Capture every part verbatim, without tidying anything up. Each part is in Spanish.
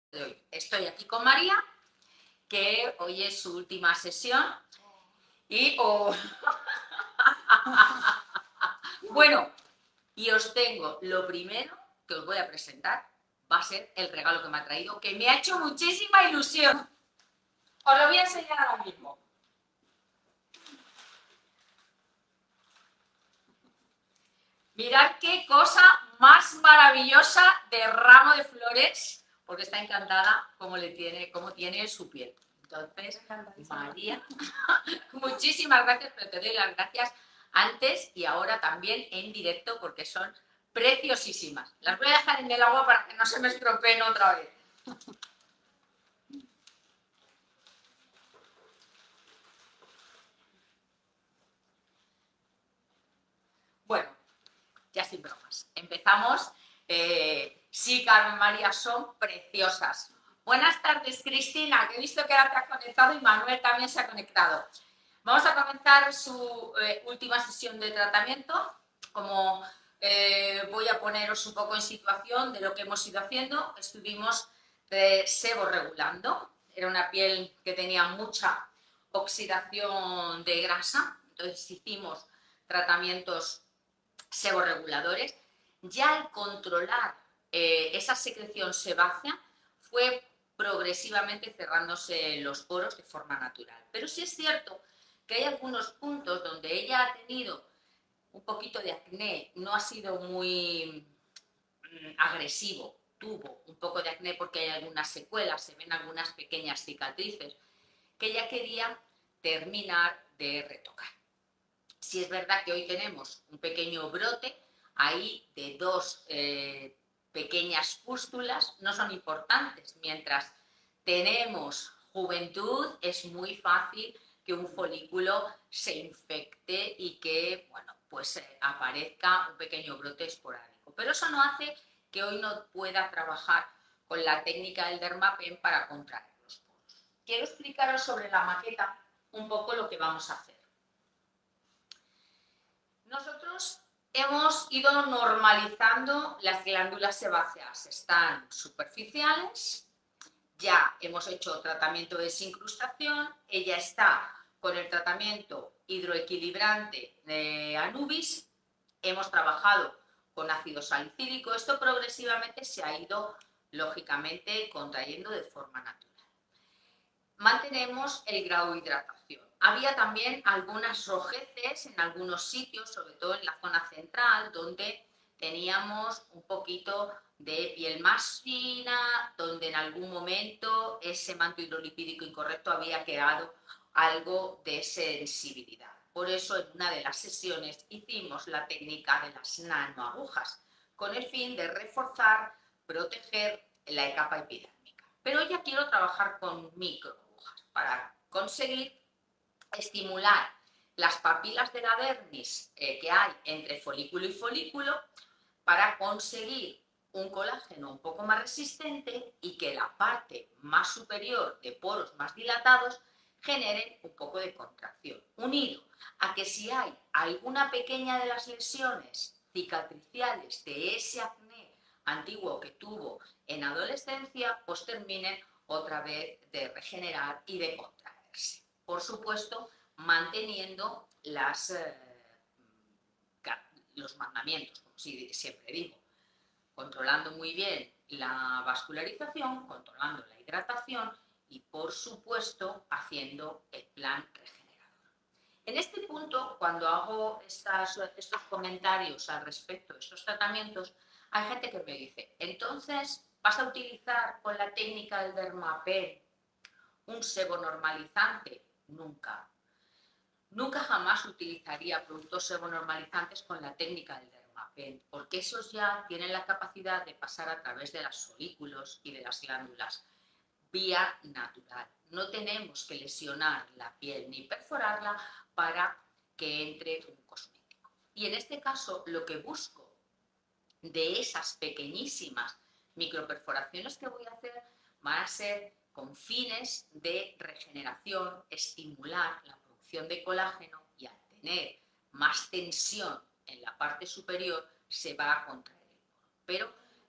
de hoy. Estoy aquí con María, que hoy es su última sesión. Y oh, bueno, y os tengo lo primero que os voy a presentar, va a ser el regalo que me ha traído, que me ha hecho muchísima ilusión. Os lo voy a enseñar ahora mismo. Mirad qué cosa más maravillosa de ramo de flores, porque está encantada como le tiene, como tiene su piel. Entonces, María, muchísimas gracias, pero te doy las gracias antes y ahora también en directo porque son preciosísimas. Las voy a dejar en el agua para que no se me estropeen otra vez. Bueno, ya sin bromas. Empezamos. Eh, sí, Carmen María, son preciosas. Buenas tardes, Cristina, que he visto que ahora te has conectado y Manuel también se ha conectado. Vamos a comenzar su eh, última sesión de tratamiento. Como eh, voy a poneros un poco en situación de lo que hemos ido haciendo, estuvimos eh, seborregulando. Era una piel que tenía mucha oxidación de grasa, entonces hicimos tratamientos seborreguladores. Ya al controlar eh, esa secreción sebácea fue progresivamente cerrándose los poros de forma natural. Pero sí es cierto que hay algunos puntos donde ella ha tenido un poquito de acné, no ha sido muy mm, agresivo, tuvo un poco de acné porque hay algunas secuelas, se ven algunas pequeñas cicatrices que ella quería terminar de retocar. Si es verdad que hoy tenemos un pequeño brote ahí de dos eh, pequeñas pústulas, no son importantes. Mientras tenemos juventud, es muy fácil que un folículo se infecte y que, bueno, pues eh, aparezca un pequeño brote esporádico. Pero eso no hace que hoy no pueda trabajar con la técnica del Dermapen para contraer los poros. Quiero explicaros sobre la maqueta un poco lo que vamos a hacer. Nosotros hemos ido normalizando las glándulas sebáceas. Están superficiales, ya hemos hecho tratamiento de desincrustación, ella está con el tratamiento hidroequilibrante de Anubis, hemos trabajado con ácido salicílico, esto progresivamente se ha ido, lógicamente, contrayendo de forma natural. Mantenemos el grado de hidratación. Había también algunas rojeces en algunos sitios, sobre todo en la zona central, donde teníamos un poquito de piel más fina, donde en algún momento ese manto hidrolipídico incorrecto había quedado algo de sensibilidad. Por eso en una de las sesiones hicimos la técnica de las nanoagujas, con el fin de reforzar, proteger la capa epidérmica. Pero ya quiero trabajar con micro para conseguir estimular las papilas de la dermis eh, que hay entre folículo y folículo para conseguir un colágeno un poco más resistente y que la parte más superior de poros más dilatados generen un poco de contracción, unido a que si hay alguna pequeña de las lesiones cicatriciales de ese acné antiguo que tuvo en adolescencia, pues terminen otra vez de regenerar y de contraerse. Por supuesto, manteniendo las, eh, los mandamientos, como siempre digo, controlando muy bien la vascularización, controlando la hidratación y, por supuesto, haciendo el plan regenerador. En este punto, cuando hago estas, estos comentarios al respecto de estos tratamientos, hay gente que me dice, entonces, ¿vas a utilizar con la técnica del Dermapen un sebonormalizante? Nunca. Nunca jamás utilizaría productos sebonormalizantes con la técnica del Dermapen, porque esos ya tienen la capacidad de pasar a través de los folículos y de las glándulas vía natural. No tenemos que lesionar la piel ni perforarla para que entre un cosmético. Y en este caso, lo que busco de esas pequeñísimas microperforaciones que voy a hacer van a ser con fines de regeneración, estimular la producción de colágeno y al tener más tensión en la parte superior se va a contraer el poro. Pero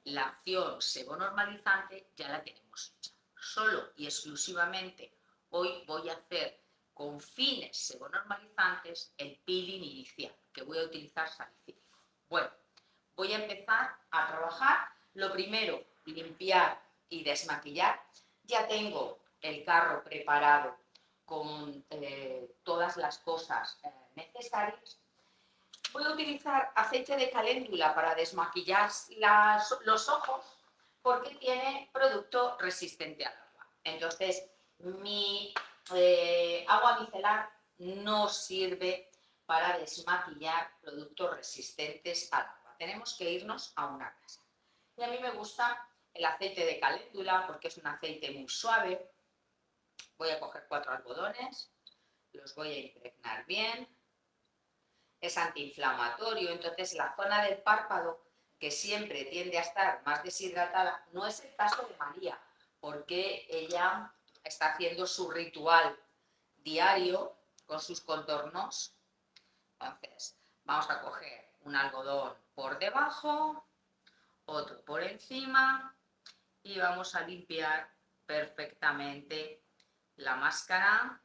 la acción sebonormalizante ya la tenemos hecha. Solo y exclusivamente hoy voy a hacer con fines sebonormalizantes el peeling inicial, que voy a utilizar salicílico. Bueno, voy a empezar a trabajar. Lo primero, limpiar y desmaquillar. Ya tengo el carro preparado con eh, todas las cosas eh, necesarias. Voy a utilizar aceite de caléndula para desmaquillar las, los ojos porque tiene producto resistente al agua. Entonces, mi eh, agua micelar no sirve para desmaquillar productos resistentes al agua. Tenemos que irnos a una casa. Y a mí me gusta el aceite de caléndula porque es un aceite muy suave. Voy a coger cuatro algodones, los voy a impregnar bien. Es antiinflamatorio, entonces la zona del párpado, que siempre tiende a estar más deshidratada, no es el caso de María, porque ella está haciendo su ritual diario con sus contornos. Entonces, vamos a coger un algodón por debajo, otro por encima y vamos a limpiar perfectamente la máscara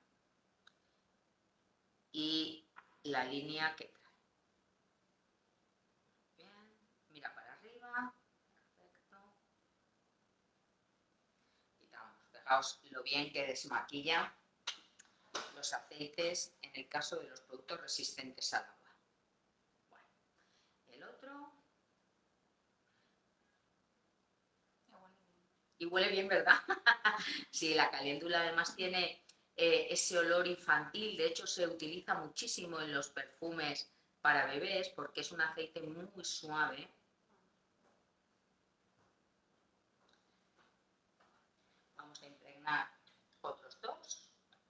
y la línea que trae. Bien, mira para arriba, perfecto. Quitamos, fijaos lo bien que desmaquilla los aceites en el caso de los productos resistentes al agua. Bueno, el otro. Y huele bien, ¿verdad? Sí, la caléndula además tiene eh, ese olor infantil, de hecho se utiliza muchísimo en los perfumes para bebés porque es un aceite muy suave. Vamos a impregnar otros dos.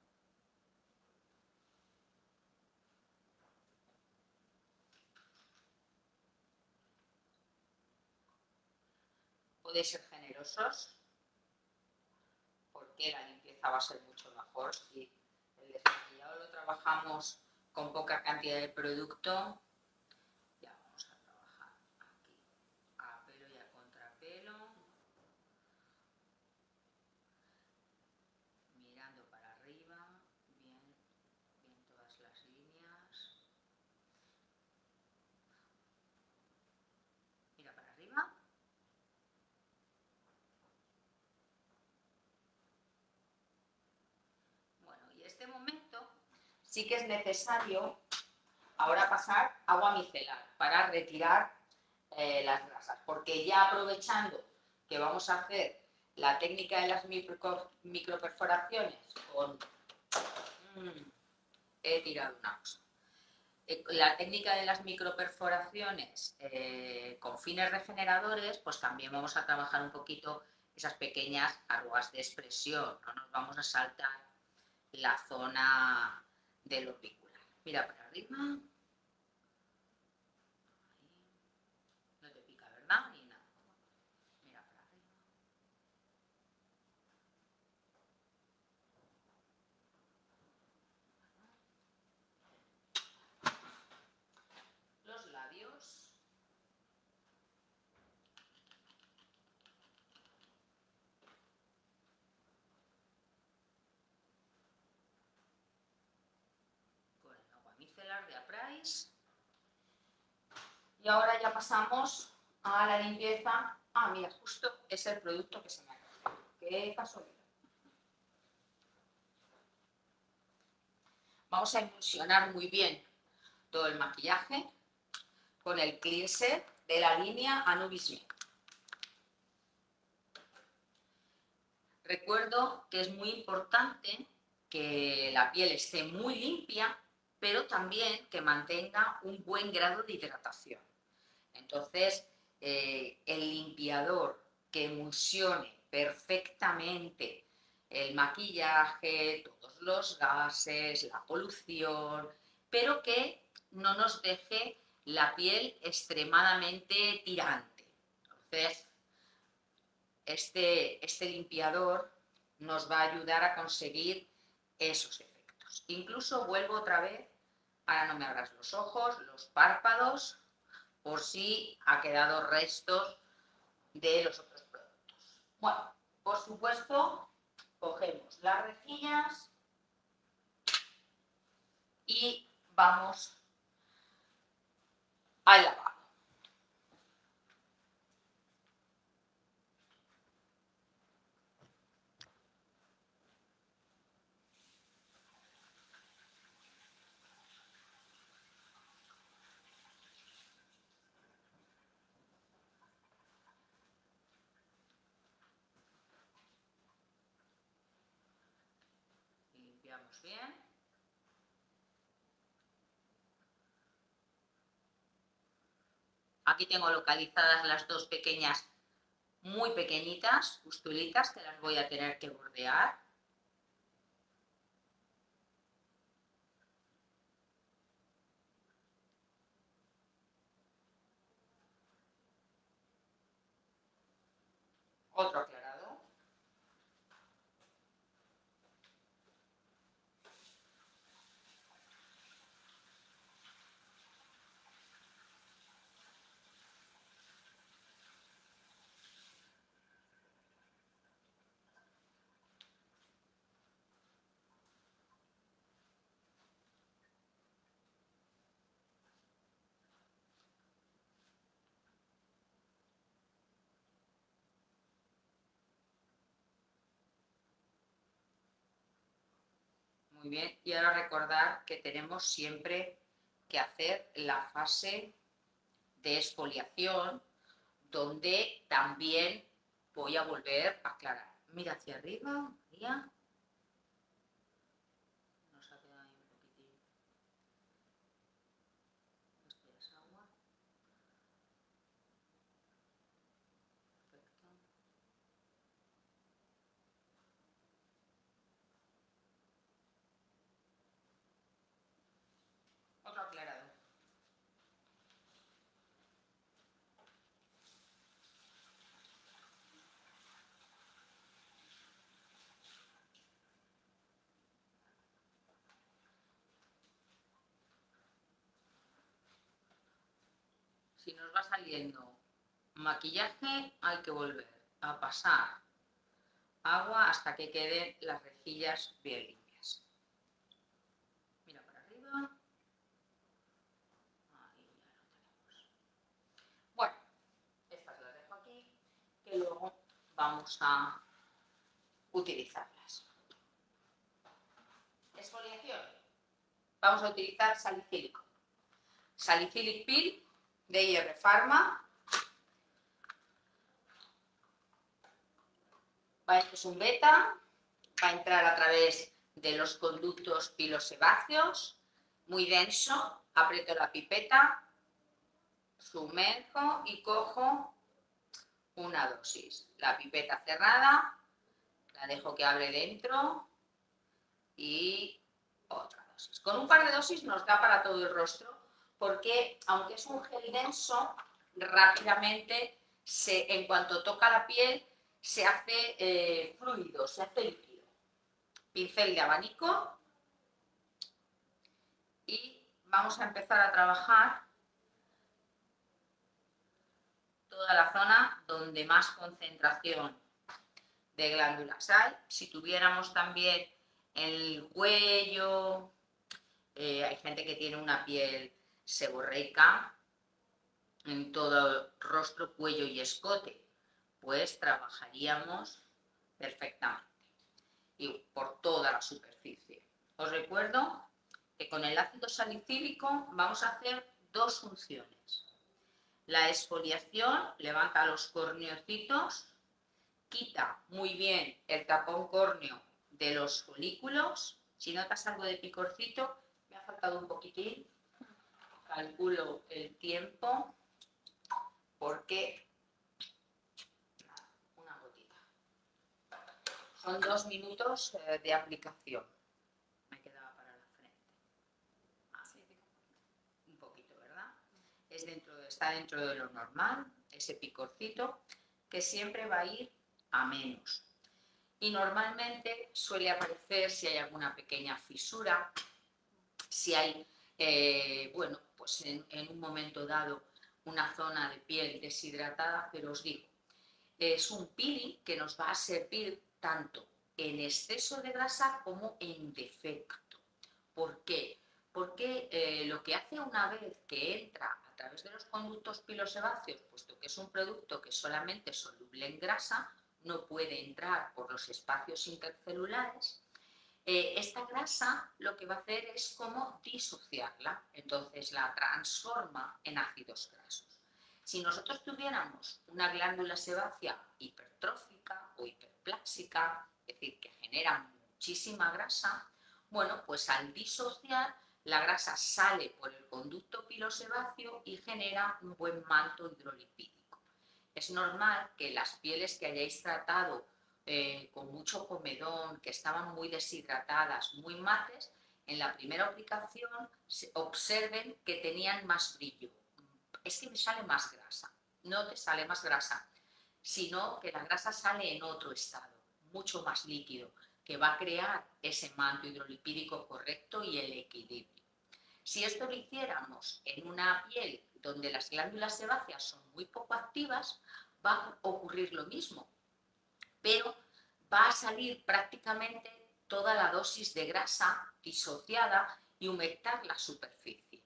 Podéis ser generosos porque la limpieza va a ser mucho mejor y el desmaquillado lo trabajamos con poca cantidad de producto. Ya vamos a trabajar aquí a pelo y a contrapelo, mirando para arriba, bien, bien todas las líneas. Mira para arriba. Bueno, y en este momento sí que es necesario ahora pasar agua micelar para retirar eh, las grasas, porque ya aprovechando que vamos a hacer la técnica de las micro, microperforaciones con... Mmm, he tirado una cosa. La técnica de las microperforaciones eh, con fines regeneradores, pues también vamos a trabajar un poquito esas pequeñas arrugas de expresión, no nos vamos a saltar la zona del orbicular. Mira para arriba. No te pica, ¿verdad? Ni nada. Mira para arriba. Los labios. Con el agua micelar de Aprais. Y ahora ya pasamos a la limpieza. Ah, mira, justo es el producto que se me ha caído. Qué casualidad. Vamos a emulsionar muy bien todo el maquillaje con el cleanser de la línea Anubis Me. Recuerdo que es muy importante que la piel esté muy limpia, pero también que mantenga un buen grado de hidratación. Entonces, eh, el limpiador que emulsione perfectamente el maquillaje, todos los gases, la polución, pero que no nos deje la piel extremadamente tirante. Entonces, este, este limpiador nos va a ayudar a conseguir esos efectos. Incluso vuelvo otra vez, ahora no me abras los ojos, los párpados, por si ha quedado restos de los otros productos. Bueno, por supuesto, cogemos las rejillas y vamos al lavado. Limpiamos bien. Aquí tengo localizadas las dos pequeñas, muy pequeñitas, pustulitas, que las voy a tener que bordear. Otro aclarado. Muy bien, y ahora recordar que tenemos siempre que hacer la fase de exfoliación, donde también voy a volver a aclarar. Mira hacia arriba, María. Nos ha quedado ahí un poquitín. Esto ya es agua. Perfecto. Otro aclarado. Si nos va saliendo maquillaje, hay que volver a pasar agua hasta que queden las rejillas bien limpias. Mira para arriba. Ahí ya lo tenemos. Bueno, estas las dejo aquí, que luego vamos a utilizarlas. Exfoliación. Vamos a utilizar salicílico. Salicylic Peel de I R Pharma. Es un beta, va a entrar a través de los conductos pilosebáceos, muy denso. Aprieto la pipeta, sumerjo y cojo una dosis. La pipeta cerrada, la dejo que abre dentro y otra dosis. Con un par de dosis nos da para todo el rostro, porque aunque es un gel denso, rápidamente, se, en cuanto toca la piel, se hace eh, fluido, se hace líquido. Pincel de abanico y vamos a empezar a trabajar toda la zona donde más concentración de glándulas hay. Si tuviéramos también el cuello, eh, hay gente que tiene una piel seborreica en todo el rostro, cuello y escote, pues trabajaríamos perfectamente y por toda la superficie. Os recuerdo que con el ácido salicílico vamos a hacer dos funciones. La exfoliación levanta los corneocitos, quita muy bien el tapón córneo de los folículos. Si notas algo de picorcito, me ha faltado un poquitín, calculo el tiempo, porque una gotita. Son dos minutos de aplicación. Me quedaba para la frente. Así, un poquito, ¿verdad? Es dentro, está dentro de lo normal, ese picorcito, que siempre va a ir a menos. Y normalmente suele aparecer si hay alguna pequeña fisura, si hay, eh, bueno, pues en, en un momento dado una zona de piel deshidratada, pero os digo, es un peeling que nos va a servir tanto en exceso de grasa como en defecto. ¿Por qué? Porque eh, lo que hace una vez que entra a través de los conductos pilosebáceos, puesto que es un producto que solamente es soluble en grasa, no puede entrar por los espacios intercelulares, eh, esta grasa lo que va a hacer es como disociarla, entonces la transforma en ácidos grasos. Si nosotros tuviéramos una glándula sebácea hipertrófica o hiperpláxica, es decir, que genera muchísima grasa, bueno, pues al disociar la grasa sale por el conducto pilosebáceo y genera un buen manto hidrolipídico. Es normal que las pieles que hayáis tratado eh, con mucho comedón, que estaban muy deshidratadas, muy mates, en la primera aplicación observen que tenían más brillo. Es que me sale más grasa. No te sale más grasa, sino que la grasa sale en otro estado, mucho más líquido, que va a crear ese manto hidrolipídico correcto y el equilibrio. Si esto lo hiciéramos en una piel donde las glándulas sebáceas son muy poco activas, va a ocurrir lo mismo, pero va a salir prácticamente toda la dosis de grasa disociada y humectar la superficie.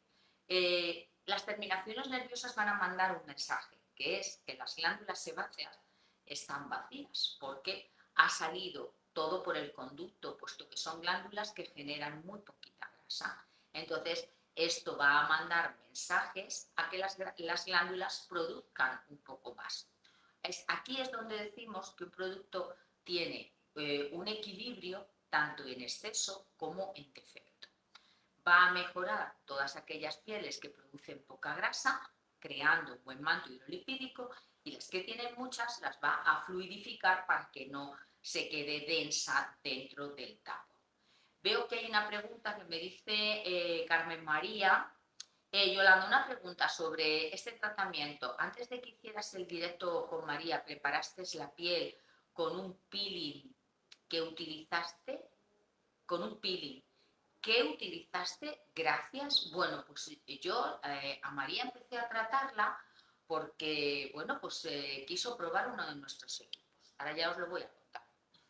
Eh, las terminaciones nerviosas van a mandar un mensaje, que es que las glándulas sebáceas están vacías, porque ha salido todo por el conducto, puesto que son glándulas que generan muy poquita grasa. Entonces, esto va a mandar mensajes a que las, las glándulas produzcan un poco más. Es, aquí es donde decimos que un producto tiene eh, un equilibrio tanto en exceso como en defecto. Va a mejorar todas aquellas pieles que producen poca grasa, creando un buen manto hidrolipídico, y las que tienen muchas las va a fluidificar para que no se quede densa dentro del tapo. Veo que hay una pregunta que me dice eh, Carmen María. Eh, Yolanda, una pregunta sobre este tratamiento. Antes de que hicieras el directo con María, ¿preparaste la piel con un peeling que utilizaste? Con un peeling. ¿Qué utilizaste? Gracias. Bueno, pues yo eh, a María empecé a tratarla porque, bueno, pues eh, quiso probar uno de nuestros equipos. Ahora ya os lo voy a contar.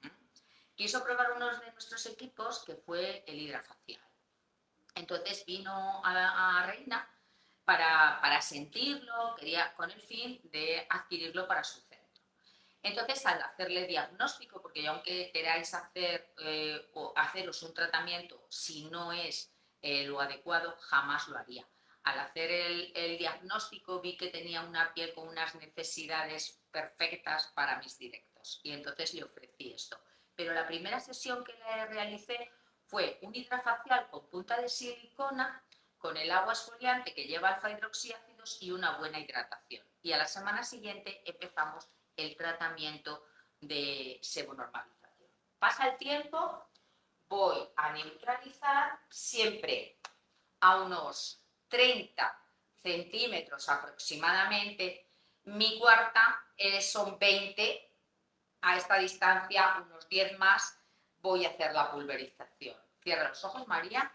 Quiso probar uno de nuestros equipos que fue el hidrafacial. Entonces vino a, a Reina para, para sentirlo, quería con el fin de adquirirlo para su centro. Entonces, al hacerle diagnóstico, porque yo aunque queráis hacer eh, o haceros un tratamiento, si no es eh, lo adecuado, jamás lo haría. Al hacer el, el diagnóstico vi que tenía una piel con unas necesidades perfectas para mis directos y entonces le ofrecí esto. Pero la primera sesión que le realicé fue un hidrafacial con punta de silicona, con el agua exfoliante que lleva alfa hidroxiácidos y una buena hidratación. Y a la semana siguiente empezamos el tratamiento de sebonormalización. Pasa el tiempo, voy a neutralizar siempre a unos treinta centímetros aproximadamente. Mi cuarta eh, son veinte, a esta distancia unos diez más voy a hacer la pulverización. Cierra los ojos, María.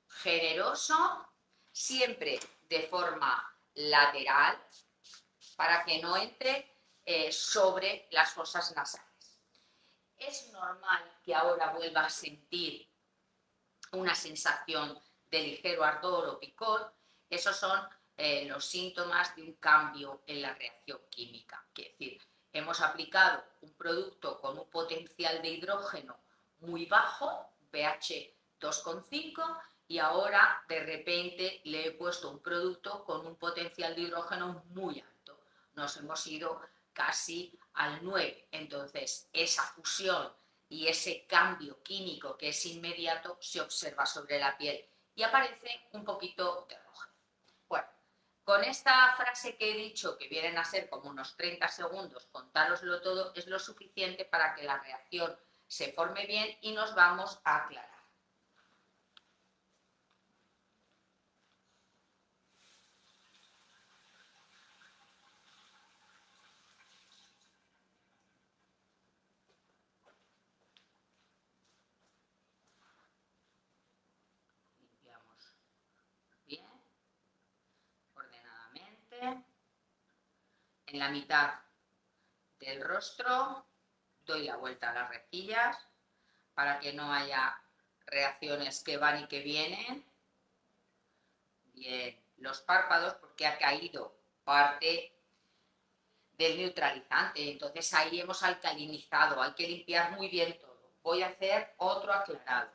Generoso, siempre de forma lateral, para que no entre eh, sobre las fosas nasales. Es normal que ahora vuelva a sentir una sensación de ligero ardor o picor. Esos son eh, los síntomas de un cambio en la reacción química. Es decir, hemos aplicado un producto con un potencial de hidrógeno muy bajo, pH dos coma cinco, y ahora de repente le he puesto un producto con un potencial de hidrógeno muy alto. Nos hemos ido casi al nueve. Entonces, esa fusión y ese cambio químico que es inmediato se observa sobre la piel y aparece un poquito de rojo. Bueno, con esta frase que he dicho, que vienen a ser como unos treinta segundos, contároslo todo, es lo suficiente para que la reacción se forme bien y nos vamos a aclarar. Limpiamos bien, ordenadamente. En la mitad del rostro, doy la vuelta a las rejillas para que no haya reacciones que van y que vienen. Bien, los párpados, porque ha caído parte del neutralizante, entonces ahí hemos alcalinizado, hay que limpiar muy bien todo. Voy a hacer otro aclarado.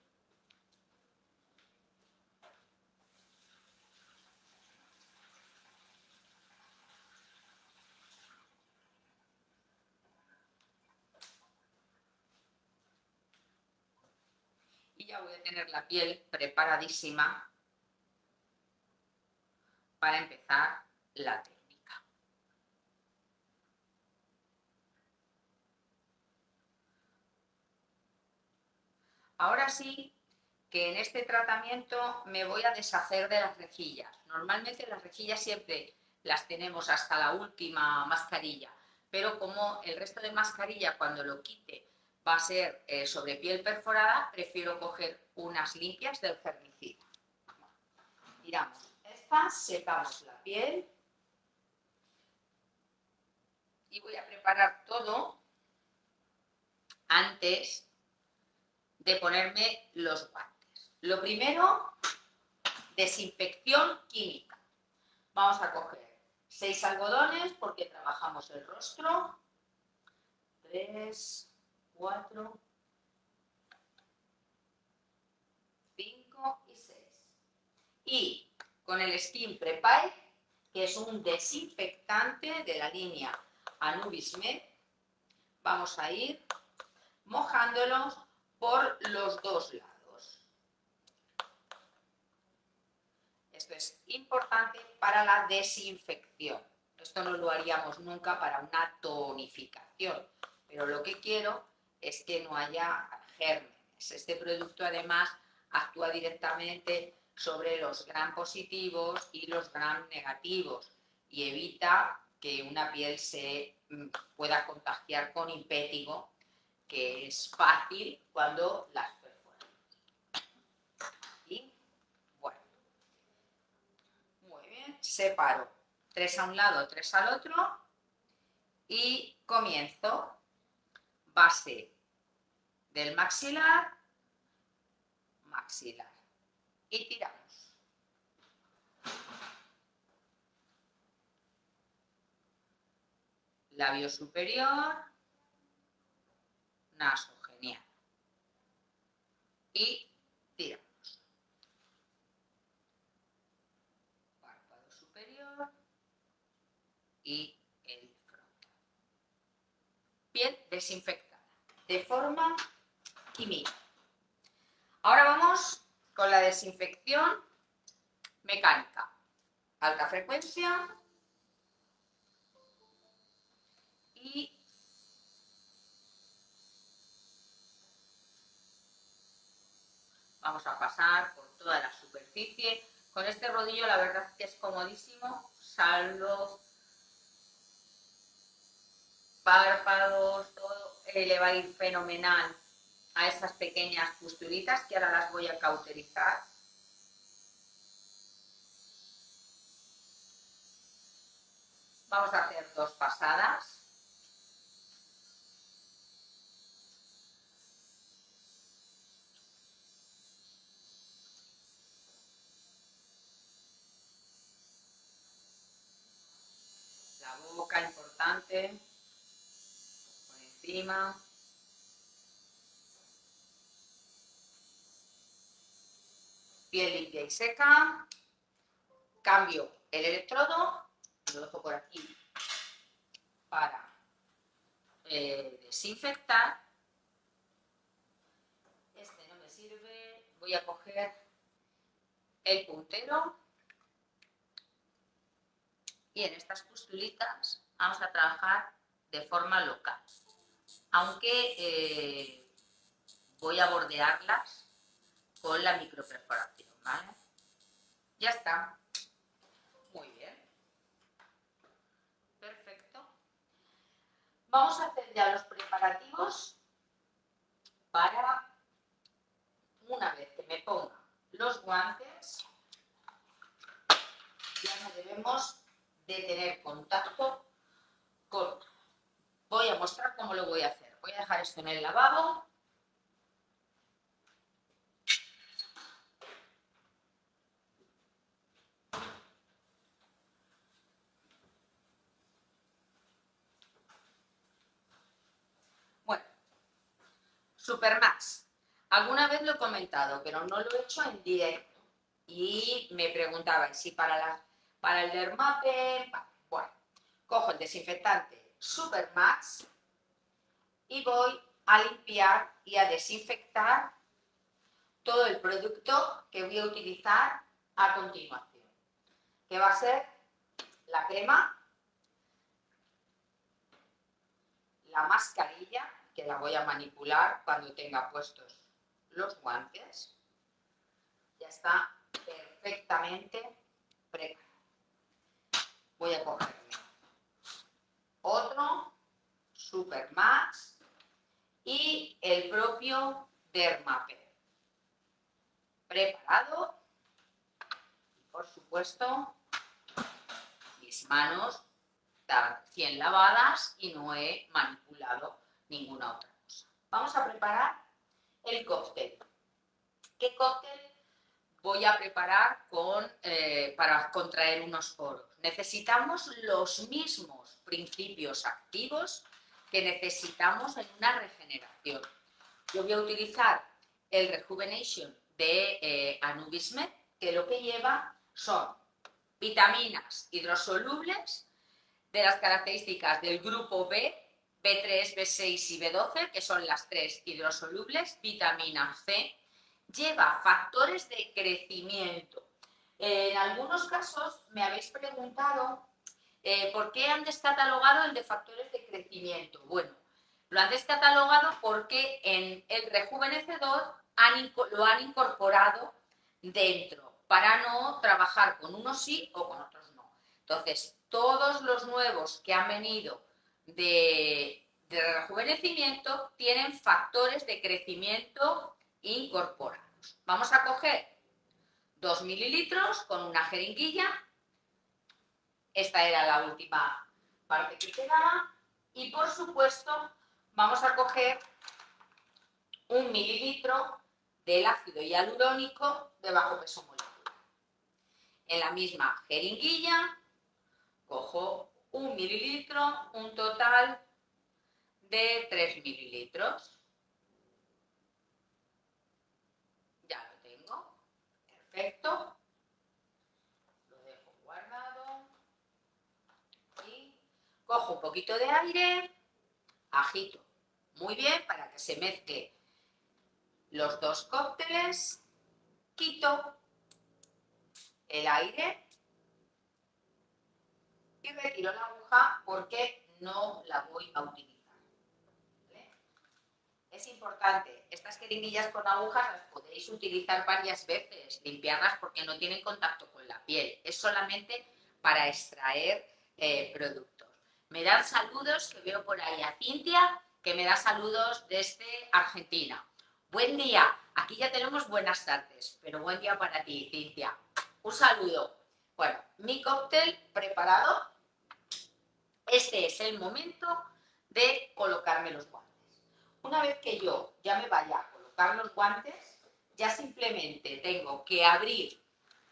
Y ya voy a tener la piel preparadísima para empezar la técnica. Ahora sí que en este tratamiento me voy a deshacer de las rejillas. Normalmente las rejillas siempre las tenemos hasta la última mascarilla, pero como el resto de mascarilla cuando lo quite va a ser eh, sobre piel perforada, prefiero coger unas limpias del germicida. Tiramos estas, secamos la piel y voy a preparar todo antes de ponerme los guantes. Lo primero, desinfección química. Vamos a coger seis algodones porque trabajamos el rostro. tres, cuatro, cinco y seis. Y con el Skin Prepare, que es un desinfectante de la línea Anubis Med, vamos a ir mojándolos por los dos lados. Esto es importante para la desinfección. Esto no lo haríamos nunca para una tonificación, pero lo que quiero es que no haya gérmenes. Este producto además actúa directamente sobre los gram positivos y los gram negativos y evita que una piel se pueda contagiar con impétigo, que es fácil cuando las perforan. Y bueno, muy bien, separo tres a un lado, tres al otro y comienzo base del maxilar, maxilar y tiramos. Labio superior, naso, genial. Y tiramos. Párpado superior y el frontal. Piel desinfectada de forma química. Ahora vamos con la desinfección mecánica. Alta frecuencia y vamos a pasar por toda la superficie. Con este rodillo la verdad es que es comodísimo, salvo párpados, todo eh, le va a ir fenomenal a esas pequeñas pusturitas que ahora las voy a cauterizar. Vamos a hacer dos pasadas. La boca importante, por encima. Piel limpia y seca. Cambio el electrodo, lo dejo por aquí para eh, desinfectar. Este no me sirve. Voy a coger el puntero y en estas pustulitas vamos a trabajar de forma local, aunque eh, voy a bordearlas con la microperforación, ¿vale? Ya está. Muy bien. Perfecto. Vamos a hacer ya los preparativos para, una vez que me ponga los guantes, ya no debemos de tener contacto con voy a mostrar cómo lo voy a hacer. Voy a dejar esto en el lavabo. Bueno, Supermax. Alguna vez lo he comentado, pero no lo he hecho en directo. Y me preguntaban si para, la, para el dermapen... Bueno, cojo el desinfectante Supermax y voy a limpiar y a desinfectar todo el producto que voy a utilizar a continuación, que va a ser la crema, la mascarilla, que la voy a manipular cuando tenga puestos los guantes. Ya está perfectamente preparado. Voy a cogerme otro Supermax y el propio Dermapen preparado. Y por supuesto, mis manos están recién lavadas y no he manipulado ninguna otra cosa. Vamos a preparar el cóctel. ¿Qué cóctel voy a preparar con, eh, para contraer unos poros? Necesitamos los mismos principios activos que necesitamos en una regeneración. Yo voy a utilizar el Rejuvenation de eh, Anubis Med, que lo que lleva son vitaminas hidrosolubles de las características del grupo B, B tres, B seis y B doce, que son las tres hidrosolubles, vitamina C, lleva factores de crecimiento. En algunos casos me habéis preguntado eh, por qué han descatalogado el de factores de crecimiento. Bueno, lo han descatalogado porque en el rejuvenecedor han, lo han incorporado dentro para no trabajar con unos sí o con otros no. Entonces, todos los nuevos que han venido de, de rejuvenecimiento tienen factores de crecimiento incorporados. Vamos a coger dos mililitros con una jeringuilla. Esta era la última parte que quedaba. Y por supuesto, vamos a coger un mililitro del ácido hialurónico de bajo peso molecular. En la misma jeringuilla cojo un mililitro, un total de tres mililitros. Ya lo tengo. Perfecto. Lo dejo guardado. Y cojo un poquito de aire, agito muy bien para que se mezcle los dos cócteles, quito el aire y retiro la aguja porque no la voy a utilizar. ¿Vale? Es importante, estas jeringuillas con agujas las podéis utilizar varias veces, limpiarlas porque no tienen contacto con la piel, es solamente para extraer eh, productos. Me dan saludos, que veo por ahí a Cintia, que me da saludos desde Argentina. Buen día, aquí ya tenemos buenas tardes, pero buen día para ti, Cintia. Un saludo. Bueno, mi cóctel preparado. Este es el momento de colocarme los guantes. Una vez que yo ya me vaya a colocar los guantes, ya simplemente tengo que abrir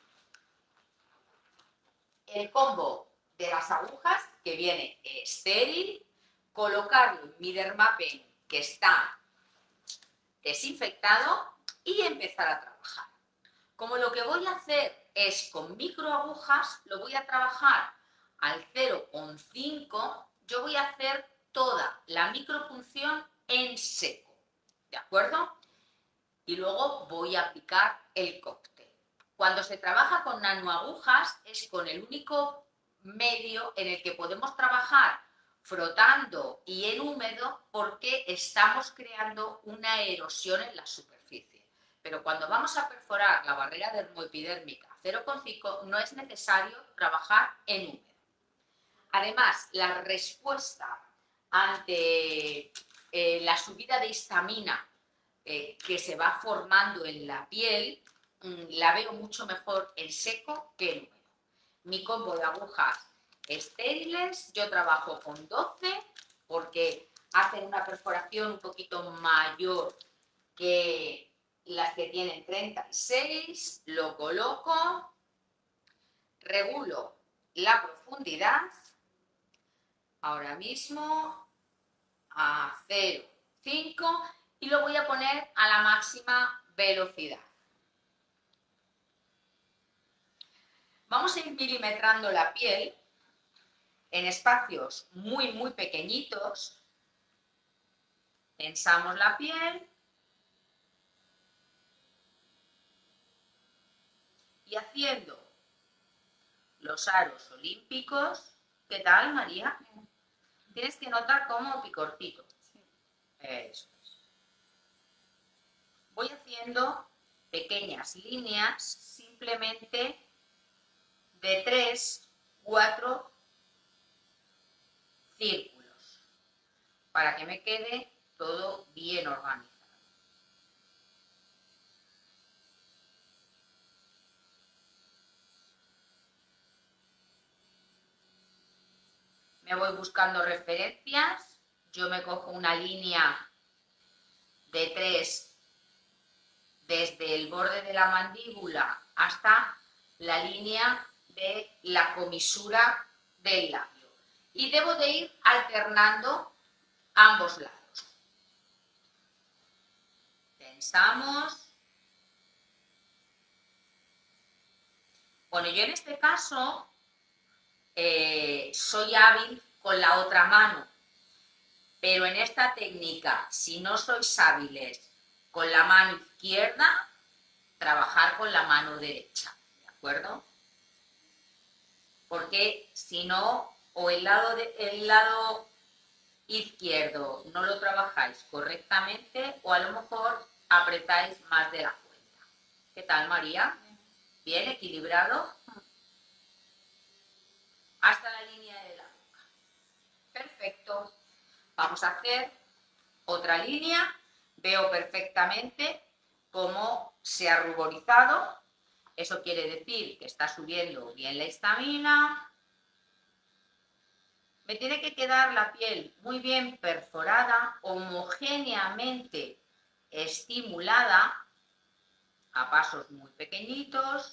el combo de las agujas, que viene estéril, colocarlo en mi Dermapen, que está desinfectado, y empezar a trabajar. Como lo que voy a hacer es con microagujas, lo voy a trabajar al cero coma cinco, yo voy a hacer toda la micropunción en seco, ¿de acuerdo? Y luego voy a aplicar el cóctel. Cuando se trabaja con nanoagujas es con el único medio en el que podemos trabajar frotando y en húmedo, porque estamos creando una erosión en la superficie. Pero cuando vamos a perforar la barrera dermoepidérmica cero coma cinco no es necesario trabajar en húmedo. Además, la respuesta ante eh, la subida de histamina eh, que se va formando en la piel, mmm, la veo mucho mejor en seco que en húmedo. Mi combo de agujas estériles, yo trabajo con doce porque hacen una perforación un poquito mayor que las que tienen treinta y seis, lo coloco, regulo la profundidad, ahora mismo a cero coma cinco y lo voy a poner a la máxima velocidad. Vamos a ir milimetrando la piel en espacios muy, muy pequeñitos. Tensamos la piel y haciendo los aros olímpicos. ¿Qué tal, María? Tienes que notar como picorcito. Eso es. Voy haciendo pequeñas líneas simplemente de tres, cuatro círculos para que me quede todo bien organizado. Me voy buscando referencias, yo me cojo una línea de tres desde el borde de la mandíbula hasta la línea de la comisura del labio y debo de ir alternando ambos lados. Tensamos. Bueno, yo en este caso Eh, soy hábil con la otra mano, pero en esta técnica, si no sois hábiles con la mano izquierda, trabajar con la mano derecha, ¿de acuerdo? Porque si no, o el lado, de, el lado izquierdo no lo trabajáis correctamente, o a lo mejor apretáis más de la cuenta. ¿Qué tal, María? ¿Bien equilibrado? Hasta la línea de la boca. Perfecto. Vamos a hacer otra línea. Veo perfectamente cómo se ha ruborizado. Eso quiere decir que está subiendo bien la histamina. Me tiene que quedar la piel muy bien perforada, homogéneamente estimulada, a pasos muy pequeñitos.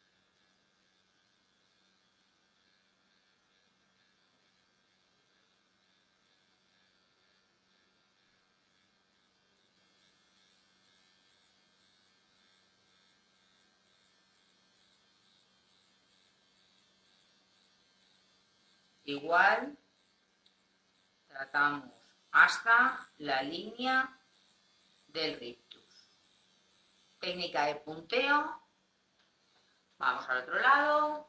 Igual tratamos hasta la línea del rictus. Técnica de punteo. Vamos al otro lado.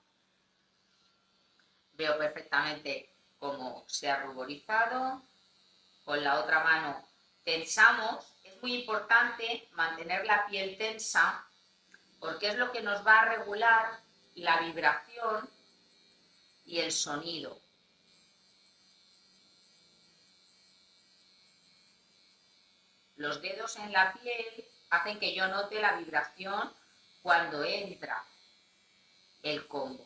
Veo perfectamente cómo se ha ruborizado. Con la otra mano tensamos. Es muy importante mantener la piel tensa porque es lo que nos va a regular la vibración y el sonido. Los dedos en la piel hacen que yo note la vibración cuando entra el combo.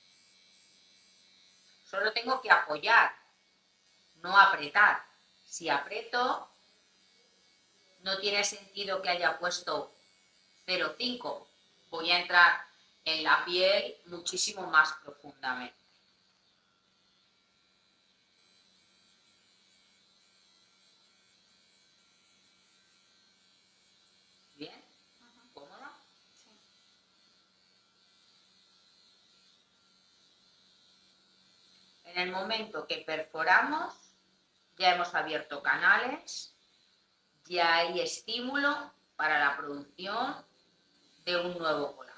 Solo tengo que apoyar, no apretar. Si aprieto, no tiene sentido que haya puesto cero coma cinco. Voy a entrar en la piel muchísimo más profundamente. ¿Bien? ¿Cómoda? Sí. En el momento que perforamos, ya hemos abierto canales, ya hay estímulo para la producción de un nuevo colágeno.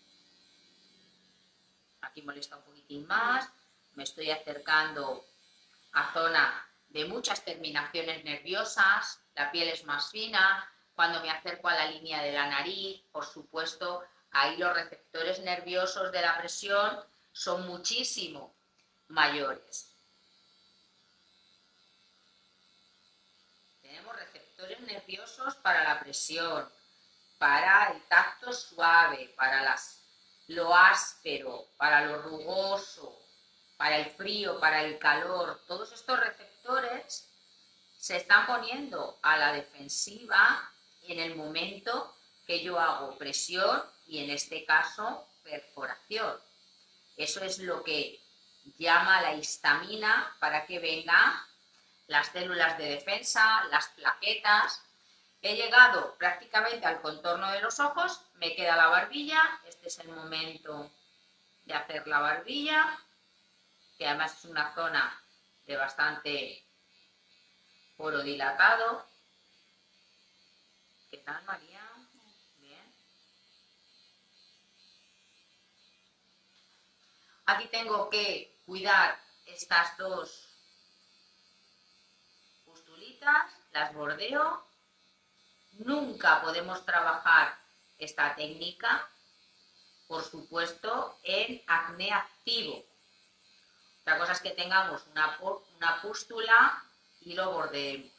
Aquí molesta un poquitín más, me estoy acercando a zona de muchas terminaciones nerviosas, la piel es más fina. Cuando me acerco a la línea de la nariz, por supuesto, ahí los receptores nerviosos de la presión son muchísimo mayores. Tenemos receptores nerviosos para la presión, para el tacto suave, para las, lo áspero, para lo rugoso, para el frío, para el calor. Todos estos receptores receptores se están poniendo a la defensiva en el momento que yo hago presión y en este caso perforación. Eso es lo que llama la histamina para que vengan las células de defensa, las plaquetas. He llegado prácticamente al contorno de los ojos, me queda la barbilla, este es el momento de hacer la barbilla, que además es una zona de bastante poro dilatado. ¿Qué tal, María? Bien. Aquí tengo que cuidar estas dos pustulitas, las bordeo. Nunca podemos trabajar esta técnica, por supuesto, en acné activo. Otra cosa es que tengamos una, una pústula y lo bordeemos.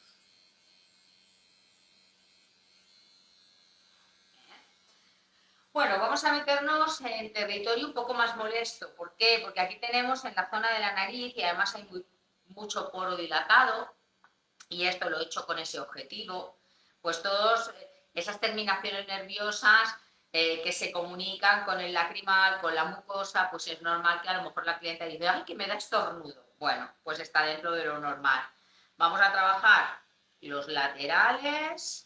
Bueno, vamos a meternos en territorio un poco más molesto. ¿Por qué? Porque aquí tenemos en la zona de la nariz y además hay muy, mucho poro dilatado, y esto lo he hecho con ese objetivo, pues todas esas terminaciones nerviosas eh, que se comunican con el lacrimal, con la mucosa, pues es normal que a lo mejor la clienta dice, ¡ay, que me da estornudo! Bueno, pues está dentro de lo normal. Vamos a trabajar los laterales.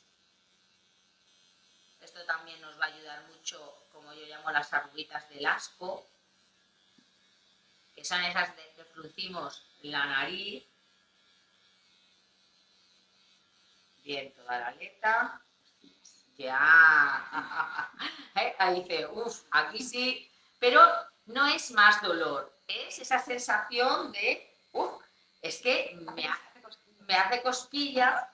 Esto también nos va a ayudar mucho, como yo llamo las arruguitas del asco, que son esas de que fruncimos la nariz. Bien, toda la aleta. Ya. Ahí dice, uff, aquí sí. Pero no es más dolor, es esa sensación de, uff, es que me hace, me hace cosquilla.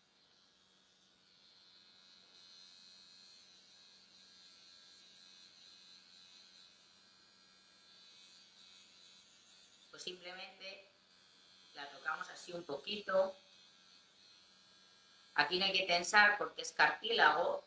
Pues simplemente la tocamos así un poquito. Aquí no hay que tensar porque es cartílago,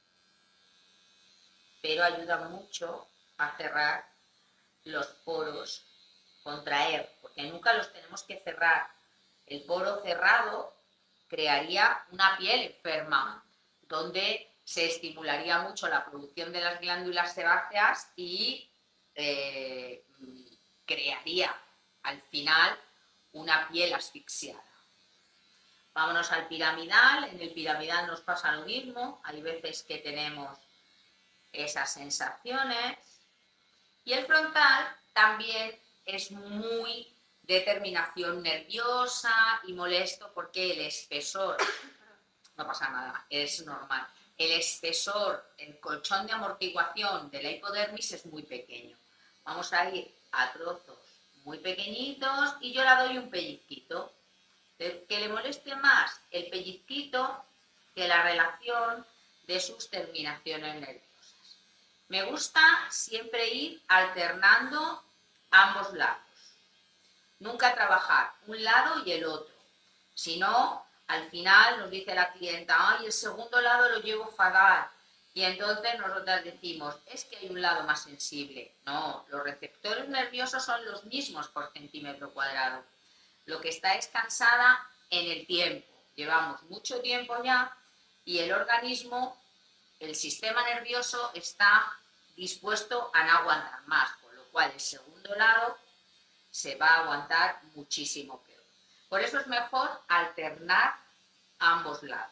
pero ayuda mucho a cerrar los poros, contraer, porque nunca los tenemos que cerrar. El poro cerrado crearía una piel enferma, donde se estimularía mucho la producción de las glándulas sebáceas y eh, crearía al final una piel asfixiada. Vámonos al piramidal. En el piramidal nos pasa lo mismo. Hay veces que tenemos esas sensaciones. Y el frontal también es muy de terminación nerviosa y molesto porque el espesor, no pasa nada, es normal. El espesor, el colchón de amortiguación de la hipodermis es muy pequeño. Vamos a ir a trozos muy pequeñitos y yo le doy un pellizquito. Que le moleste más el pellizquito que la relación de sus terminaciones nerviosas. Me gusta siempre ir alternando ambos lados. Nunca trabajar un lado y el otro. Si no, al final nos dice la clienta, ay, el segundo lado lo llevo fatal. Y entonces nosotras decimos, es que hay un lado más sensible. No, los receptores nerviosos son los mismos por centímetro cuadrado. Lo que está es cansada en el tiempo. Llevamos mucho tiempo ya y el organismo, el sistema nervioso está dispuesto a no aguantar más, con lo cual el segundo lado se va a aguantar muchísimo peor. Por eso es mejor alternar ambos lados.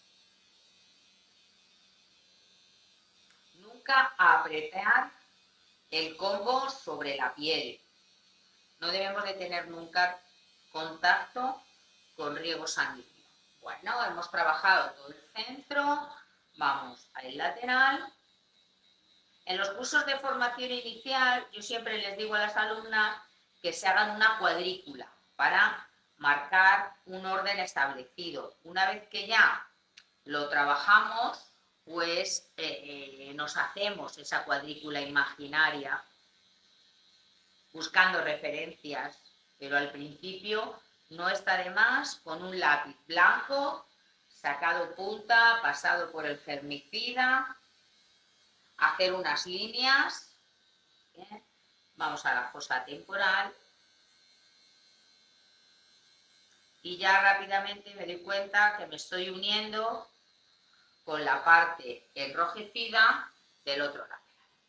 Nunca apretar el combo sobre la piel. No debemos de tener nunca contacto con riego sanguíneo. Bueno, hemos trabajado todo el centro, vamos al lateral. En los cursos de formación inicial, yo siempre les digo a las alumnas que se hagan una cuadrícula para marcar un orden establecido. Una vez que ya lo trabajamos, pues eh, eh, nos hacemos esa cuadrícula imaginaria buscando referencias, pero al principio no está de más con un lápiz blanco, sacado punta, pasado por el germicida, hacer unas líneas. ¿Bien? Vamos a la fosa temporal y ya rápidamente me doy cuenta que me estoy uniendo con la parte enrojecida del otro lado.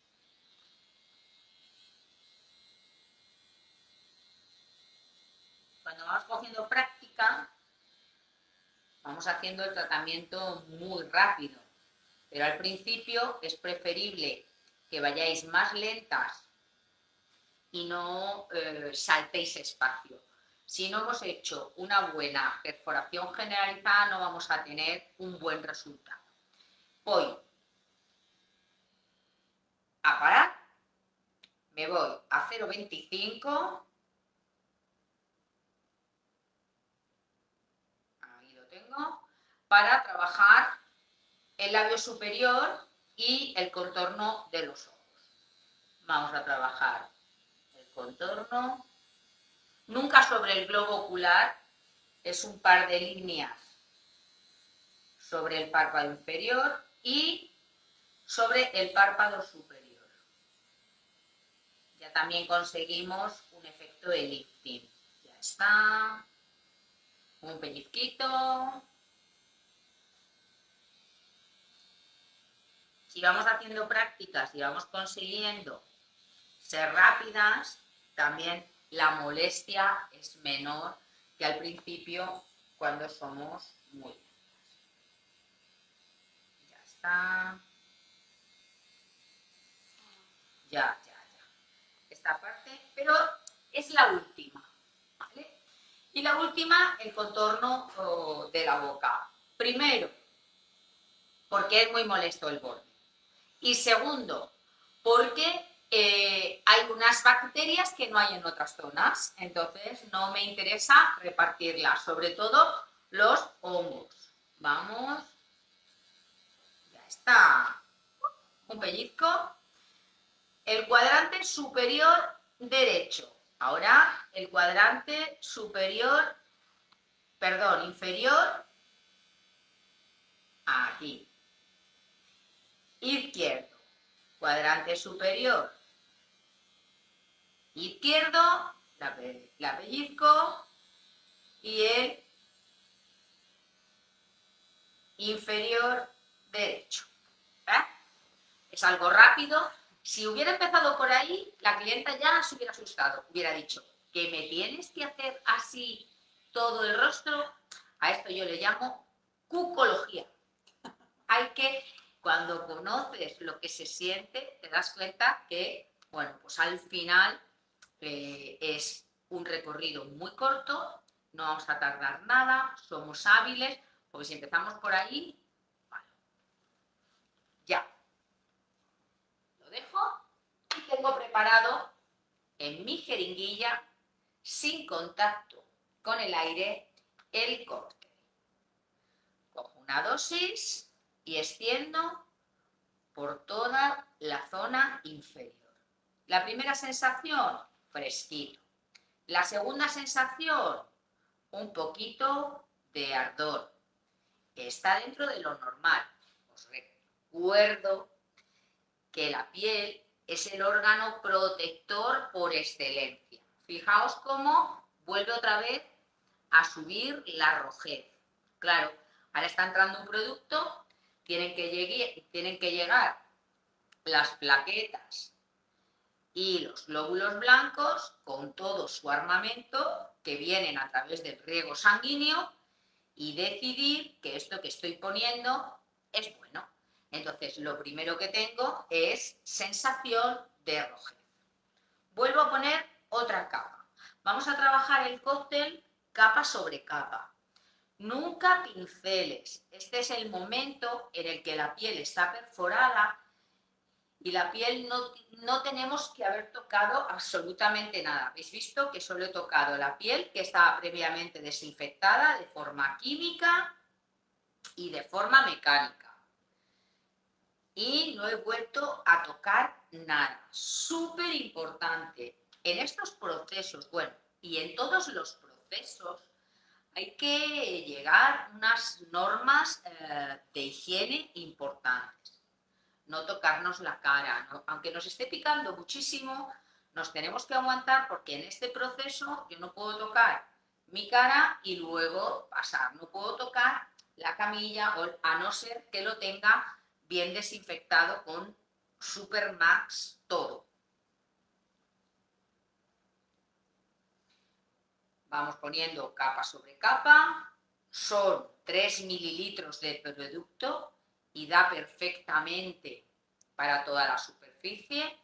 Cuando vamos cogiendo práctica, vamos haciendo el tratamiento muy rápido, pero al principio es preferible que vayáis más lentas y no eh, saltéis espacio. Si no hemos hecho una buena perforación generalizada, no vamos a tener un buen resultado. Voy a parar, me voy a cero coma veinticinco, ahí lo tengo, para trabajar el labio superior y el contorno de los ojos. Vamos a trabajar el contorno, nunca sobre el globo ocular, es un par de líneas sobre el párpado inferior y sobre el párpado superior. Ya también conseguimos un efecto de lifting. Ya está. Un pellizquito. Si vamos haciendo prácticas y vamos consiguiendo ser rápidas, también la molestia es menor que al principio cuando somos muy lentas. Ya está. Ya, ya, ya. Esta parte, pero es la última, ¿vale? Y la última, el contorno oh, de la boca. Primero, porque es muy molesto el borde. Y segundo, porque eh, hay unas bacterias que no hay en otras zonas, entonces no me interesa repartirlas, sobre todo los hongos. Vamos, ya está, un pellizco. El cuadrante superior derecho, ahora el cuadrante superior, perdón, inferior, aquí, izquierdo, cuadrante superior izquierdo, la, la pellizco y el inferior derecho. ¿Eh? Es algo rápido. Si hubiera empezado por ahí, la clienta ya se hubiera asustado, hubiera dicho que me tienes que hacer así todo el rostro. A esto yo le llamo cucología. Hay que, cuando conoces lo que se siente, te das cuenta que, bueno, pues al final eh, es un recorrido muy corto, no vamos a tardar nada, somos hábiles, porque si empezamos por ahí, vale, ya. Lo dejo y tengo preparado en mi jeringuilla, sin contacto con el aire, el cóctel. Cojo una dosis y extiendo por toda la zona inferior. La primera sensación, fresquito. La segunda sensación, un poquito de ardor. Está dentro de lo normal. Os recuerdo que la piel es el órgano protector por excelencia. Fijaos cómo vuelve otra vez a subir la rojez. Claro, ahora está entrando un producto, tienen que, llegue, tienen que llegar las plaquetas y los glóbulos blancos con todo su armamento que vienen a través del riego sanguíneo y decidir que esto que estoy poniendo es bueno. Entonces, lo primero que tengo es sensación de rojez. Vuelvo a poner otra capa. Vamos a trabajar el cóctel capa sobre capa. Nunca pinceles. Este es el momento en el que la piel está perforada y la piel no, no tenemos que haber tocado absolutamente nada. Habéis visto que solo he tocado la piel que estaba previamente desinfectada de forma química y de forma mecánica. Y no he vuelto a tocar nada. Súper importante. En estos procesos, bueno, y en todos los procesos, hay que llegar a unas normas eh, de higiene importantes. No tocarnos la cara, ¿no? Aunque nos esté picando muchísimo, nos tenemos que aguantar porque en este proceso yo no puedo tocar mi cara y luego pasar. No puedo tocar la camilla a no ser que lo tenga bien desinfectado con Super Max todo. Vamos poniendo capa sobre capa. Son tres mililitros de producto y da perfectamente para toda la superficie.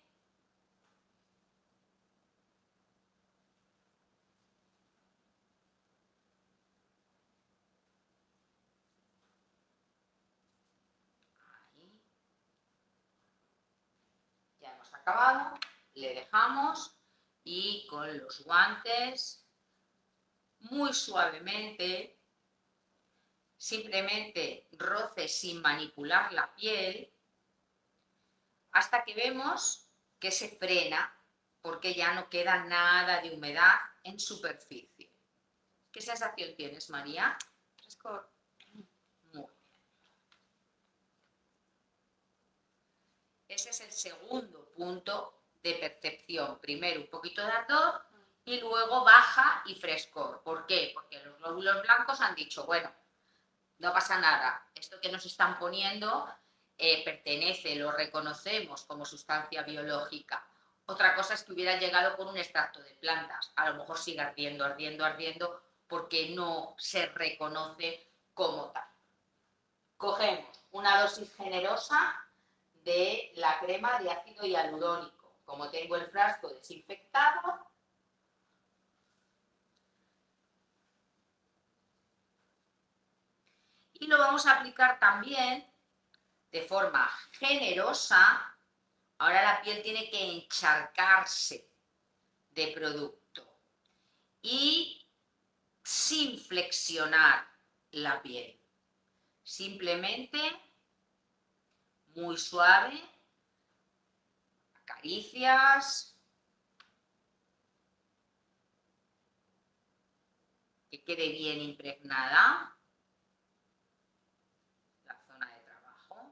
Ahí. Ya hemos acabado. Le dejamos y con los guantes muy suavemente, simplemente roce sin manipular la piel, hasta que vemos que se frena porque ya no queda nada de humedad en superficie. ¿Qué sensación tienes, María? Frescor. Muy bien. Ese es el segundo punto de percepción. Primero un poquito de ardor y luego baja y frescor. ¿Por qué? Porque los glóbulos blancos han dicho, bueno, no pasa nada, esto que nos están poniendo eh, pertenece, lo reconocemos como sustancia biológica. Otra cosa es que hubiera llegado con un extracto de plantas, a lo mejor sigue ardiendo, ardiendo, ardiendo, porque no se reconoce como tal. Cogemos una dosis generosa de la crema de ácido hialurónico. Como tengo el frasco desinfectado, y lo vamos a aplicar también de forma generosa. Ahora la piel tiene que encharcarse de producto y sin flexionar la piel. Simplemente muy suave, acaricias, que quede bien impregnada la zona de trabajo.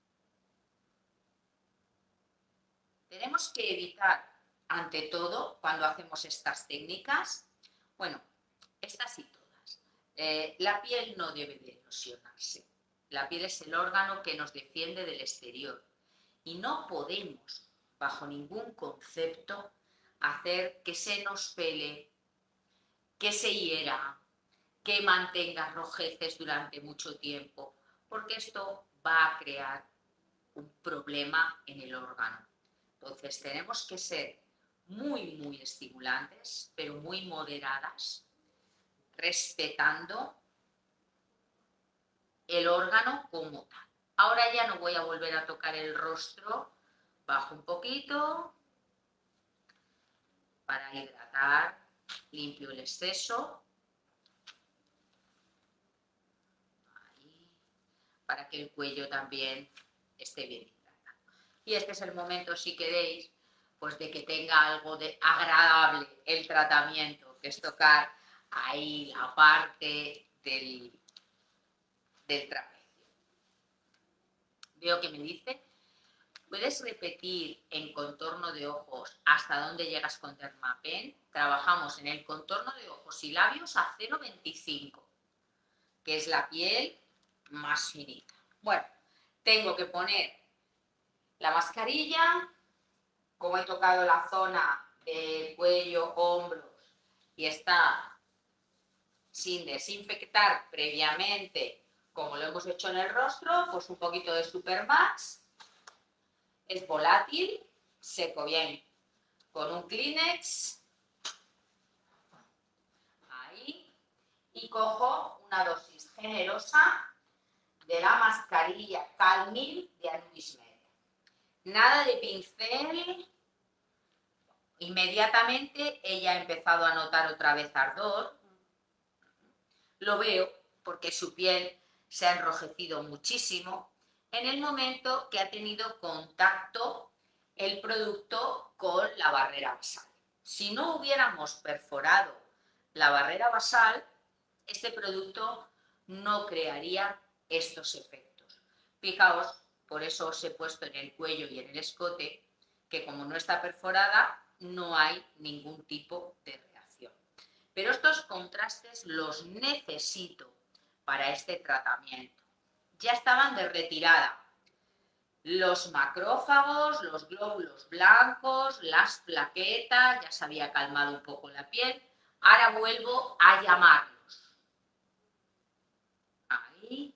Tenemos que evitar, ante todo, cuando hacemos estas técnicas, bueno, estas y todas, eh, la piel no debe de erosionarse. La piel es el órgano que nos defiende del exterior y no podemos, bajo ningún concepto, hacer que se nos pele, que se hiera, que mantenga rojeces durante mucho tiempo, porque esto va a crear un problema en el órgano. Entonces tenemos que ser muy, muy estimulantes, pero muy moderadas, respetando el órgano como tal. Ahora ya no voy a volver a tocar el rostro, bajo un poquito para hidratar, limpio el exceso, ahí, para que el cuello también esté bien hidratado. Y este es el momento, si queréis, pues de que tenga algo de agradable el tratamiento, que es tocar ahí la parte del, del trapecio. Veo que me dice, ¿puedes repetir en contorno de ojos hasta dónde llegas con Dermapen? Trabajamos en el contorno de ojos y labios a cero coma veinticinco, que es la piel más finita. Bueno, tengo que poner la mascarilla, como he tocado la zona de cuello, hombros, y está sin desinfectar previamente, como lo hemos hecho en el rostro, pues un poquito de Super Max. Es volátil, seco bien con un Kleenex, ahí, y cojo una dosis generosa de la mascarilla Calmil de Anubis Media. Nada de pincel. Inmediatamente ella ha empezado a notar otra vez ardor. Lo veo porque su piel se ha enrojecido muchísimo en el momento que ha tenido contacto el producto con la barrera basal. Si no hubiéramos perforado la barrera basal, este producto no crearía estos efectos. Fijaos, por eso os he puesto en el cuello y en el escote, que como no está perforada, no hay ningún tipo de reacción. Pero estos contrastes los necesito para este tratamiento. Ya estaban de retirada. Los macrófagos, los glóbulos blancos, las plaquetas, ya se había calmado un poco la piel. Ahora vuelvo a llamarlos. Ahí.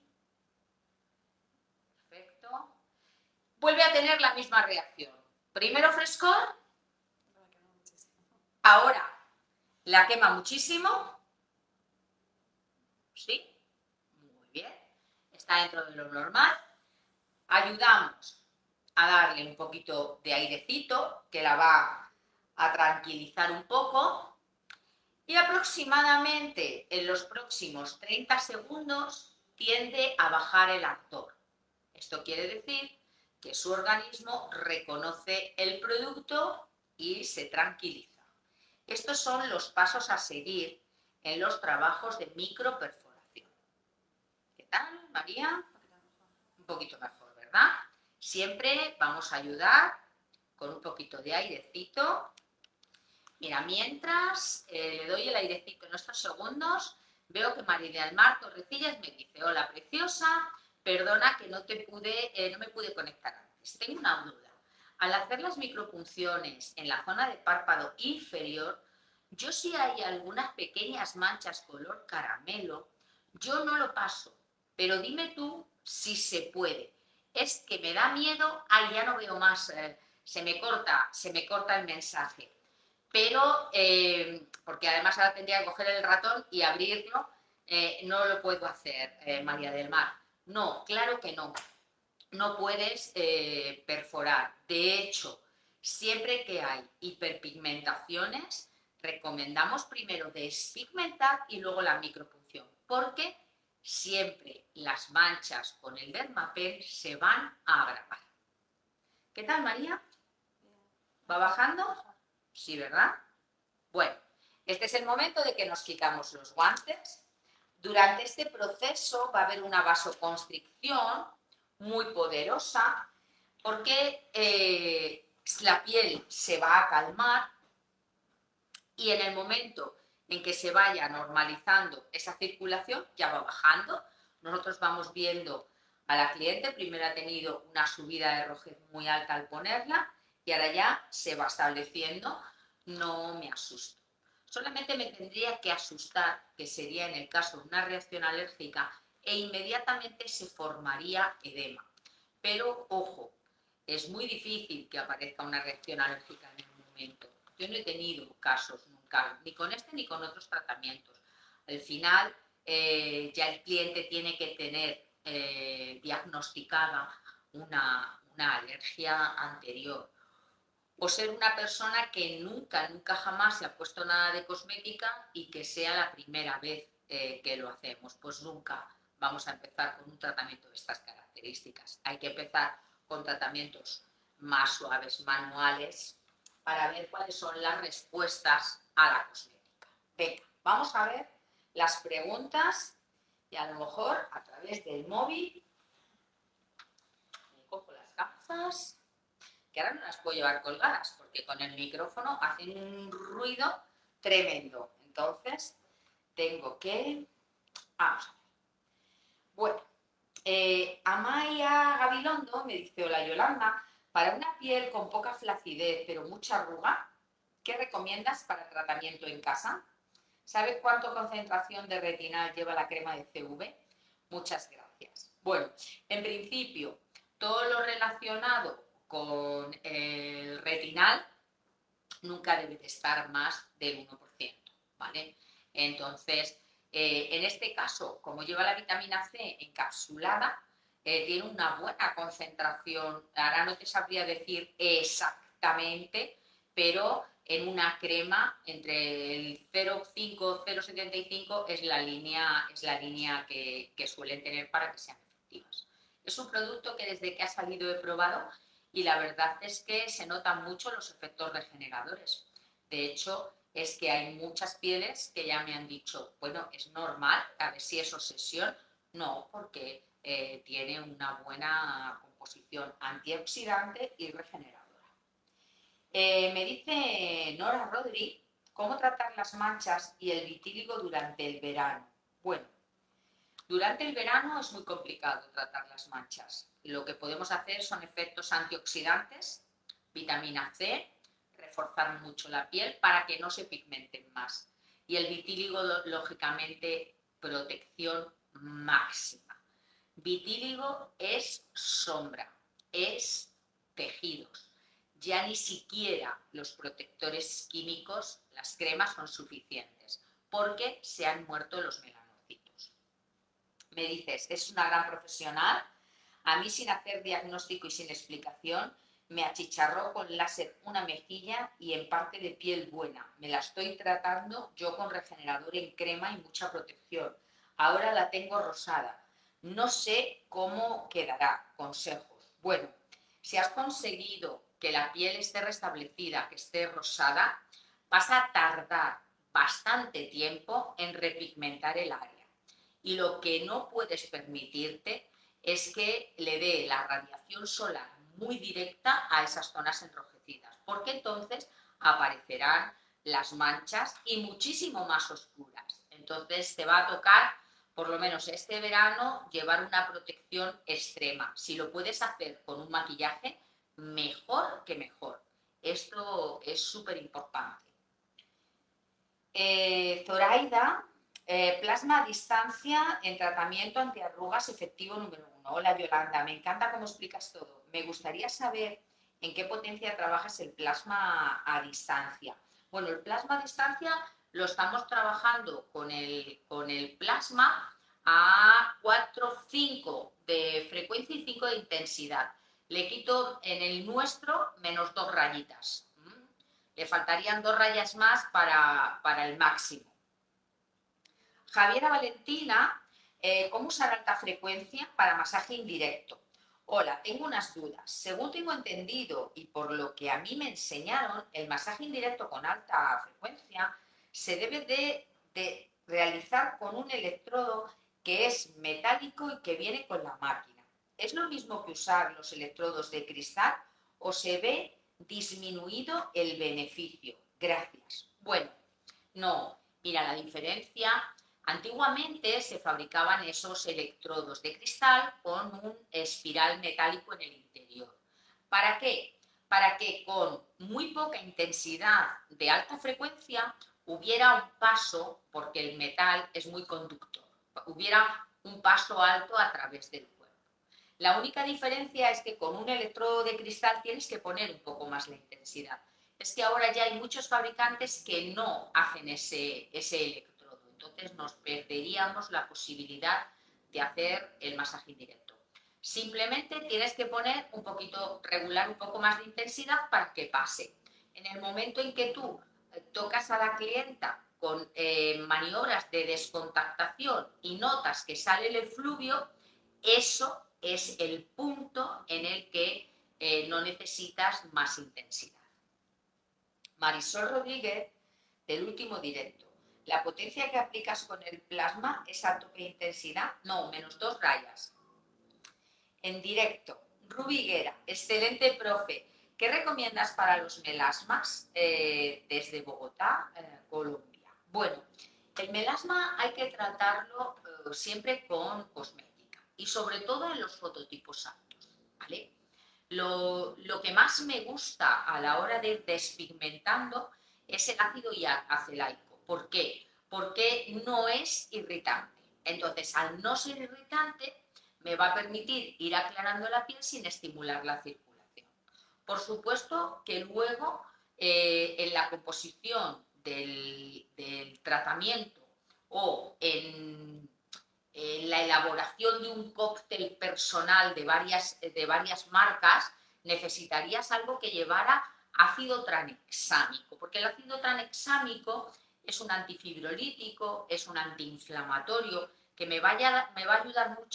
Perfecto. Vuelve a tener la misma reacción. Primero frescor. Ahora la quema muchísimo. ¿Sí? Muy bien. Está dentro de lo normal. Ayudamos a darle un poquito de airecito que la va a tranquilizar un poco y aproximadamente en los próximos treinta segundos tiende a bajar el ardor. Esto quiere decir que su organismo reconoce el producto y se tranquiliza. Estos son los pasos a seguir en los trabajos de microperforación. ¿Qué tal, María? Un poquito mejor, ¿verdad? Siempre vamos a ayudar con un poquito de airecito. Mira, mientras eh, le doy el airecito en estos segundos, veo que María del Mar Torrecillas me dice: hola, preciosa, perdona que no, te pude, eh, no me pude conectar antes. Tengo una duda. Al hacer las micropunciones en la zona de párpado inferior, yo si hay algunas pequeñas manchas color caramelo, yo no lo paso, pero dime tú si se puede. Es que me da miedo, ay, ya no veo más, eh, se me corta, se me corta el mensaje. Pero, eh, porque además ahora tendría que coger el ratón y abrirlo, eh, no lo puedo hacer, eh, María del Mar. No, claro que no. No puedes eh, perforar. De hecho, siempre que hay hiperpigmentaciones, recomendamos primero despigmentar y luego la micropunción, porque siempre las manchas con el Dermapen se van a agravar. ¿Qué tal, María? ¿Va bajando? Sí, ¿verdad? Bueno, este es el momento de que nos quitamos los guantes. Durante este proceso va a haber una vasoconstricción muy poderosa porque eh, la piel se va a calmar y en el momento en que se vaya normalizando esa circulación, ya va bajando. Nosotros vamos viendo a la cliente, primero ha tenido una subida de rojez muy alta al ponerla y ahora ya se va estableciendo. No me asusto. Solamente me tendría que asustar, que sería en el caso de una reacción alérgica, e inmediatamente se formaría edema. Pero, ojo, es muy difícil que aparezca una reacción alérgica en el momento. Yo no he tenido casos nunca, ni con este ni con otros tratamientos. Al final, eh, ya el cliente tiene que tener eh, diagnosticada una, una alergia anterior. O ser una persona que nunca, nunca jamás se ha puesto nada de cosmética y que sea la primera vez eh, que lo hacemos. Pues nunca vamos a empezar con un tratamiento de estas características. Hay que empezar con tratamientos más suaves, manuales, para ver cuáles son las respuestas a la cosmética. Venga, vamos a ver las preguntas y a lo mejor a través del móvil me cojo las gafas, que ahora no las puedo llevar colgadas porque con el micrófono hacen un ruido tremendo. Entonces tengo que... Vamos a ver. Bueno, eh, Amaya Gabilondo me dice: hola Yolanda, para una piel con poca flacidez pero mucha arruga, ¿qué recomiendas para tratamiento en casa? ¿Sabes cuánto concentración de retinal lleva la crema de C V? Muchas gracias. Bueno, en principio, todo lo relacionado con el retinal nunca debe de estar más del uno por ciento, ¿vale? Entonces, eh, en este caso, como lleva la vitamina C encapsulada, eh, tiene una buena concentración. Ahora no te sabría decir exactamente, pero en una crema entre el cero coma cinco y cero coma setenta y cinco es la línea, es la línea que, que suelen tener para que sean efectivas. Es un producto que desde que ha salido he probado y la verdad es que se notan mucho los efectos regeneradores. De hecho, es que hay muchas pieles que ya me han dicho: bueno, es normal, a ver si es obsesión. No, porque eh, tiene una buena composición antioxidante y regeneradora. Eh, me dice Nora Rodri, ¿cómo tratar las manchas y el vitíligo durante el verano? Bueno, durante el verano es muy complicado tratar las manchas. Lo que podemos hacer son efectos antioxidantes, vitamina C, reforzar mucho la piel para que no se pigmenten más. Y el vitíligo, lógicamente, protección máxima. Vitíligo es sombra, es tejidos. Ya ni siquiera los protectores químicos, las cremas, son suficientes, porque se han muerto los melanocitos. Me dices, es una gran profesional. A mí, sin hacer diagnóstico y sin explicación, me achicharró con láser una mejilla y en parte de piel buena. Me la estoy tratando yo con regenerador en crema y mucha protección. Ahora la tengo rosada. No sé cómo quedará. Consejos. Bueno, si has conseguido que la piel esté restablecida, que esté rosada, vas a tardar bastante tiempo en repigmentar el área. Y lo que no puedes permitirte es que le dé la radiación solar muy directa a esas zonas enrojecidas, porque entonces aparecerán las manchas y muchísimo más oscuras. Entonces te va a tocar, por lo menos este verano, llevar una protección extrema. Si lo puedes hacer con un maquillaje, mejor que mejor. Esto es súper importante. Eh, Zoraida, eh, plasma a distancia en tratamiento antiarrugas efectivo número uno. Hola Yolanda, me encanta cómo explicas todo. Me gustaría saber en qué potencia trabajas el plasma a distancia. Bueno, el plasma a distancia lo estamos trabajando con el, con el plasma a cuatro cinco de frecuencia y cinco de intensidad. Le quito en el nuestro menos dos rayitas. Le faltarían dos rayas más para, para el máximo. Javiera Valentina, eh, ¿cómo usar alta frecuencia para masaje indirecto? Hola, tengo unas dudas. Según tengo entendido y por lo que a mí me enseñaron, el masaje indirecto con alta frecuencia se debe de, de realizar con un electrodo que es metálico y que viene con la máquina. ¿Es lo mismo que usar los electrodos de cristal o se ve disminuido el beneficio? Gracias. Bueno, no, mira la diferencia. Antiguamente se fabricaban esos electrodos de cristal con un espiral metálico en el interior. ¿Para qué? Para que con muy poca intensidad de alta frecuencia hubiera un paso, porque el metal es muy conductor, hubiera un paso alto a través del cuerpo. La única diferencia es que con un electrodo de cristal tienes que poner un poco más la intensidad. Es que ahora ya hay muchos fabricantes que no hacen ese, ese electrodo, entonces nos perderíamos la posibilidad de hacer el masaje indirecto. Simplemente tienes que poner un poquito, regular un poco más de intensidad para que pase. En el momento en que tú tocas a la clienta con eh, maniobras de descontactación y notas que sale el efluvio, eso es el punto en el que eh, no necesitas más intensidad. Marisol Rodríguez, del último directo. ¿La potencia que aplicas con el plasma es a tope intensidad? No, menos dos rayas. En directo, Rubiguera, excelente profe. ¿Qué recomiendas para los melasmas eh, desde Bogotá, eh, Colombia? Bueno, el melasma hay que tratarlo eh, siempre con cosmética y sobre todo en los fototipos altos, ¿vale? Lo, lo que más me gusta a la hora de ir despigmentando es el ácido acelaico. ¿Por qué? Porque no es irritante. Entonces, al no ser irritante, me va a permitir ir aclarando la piel sin estimular la circulación. Por supuesto que luego eh, en la composición del, del tratamiento o en, en la elaboración de un cóctel personal de varias, de varias marcas, necesitarías algo que llevara ácido tranexámico, porque el ácido tranexámico es un antifibrolítico, es un antiinflamatorio, que me, vaya, me va a ayudar mucho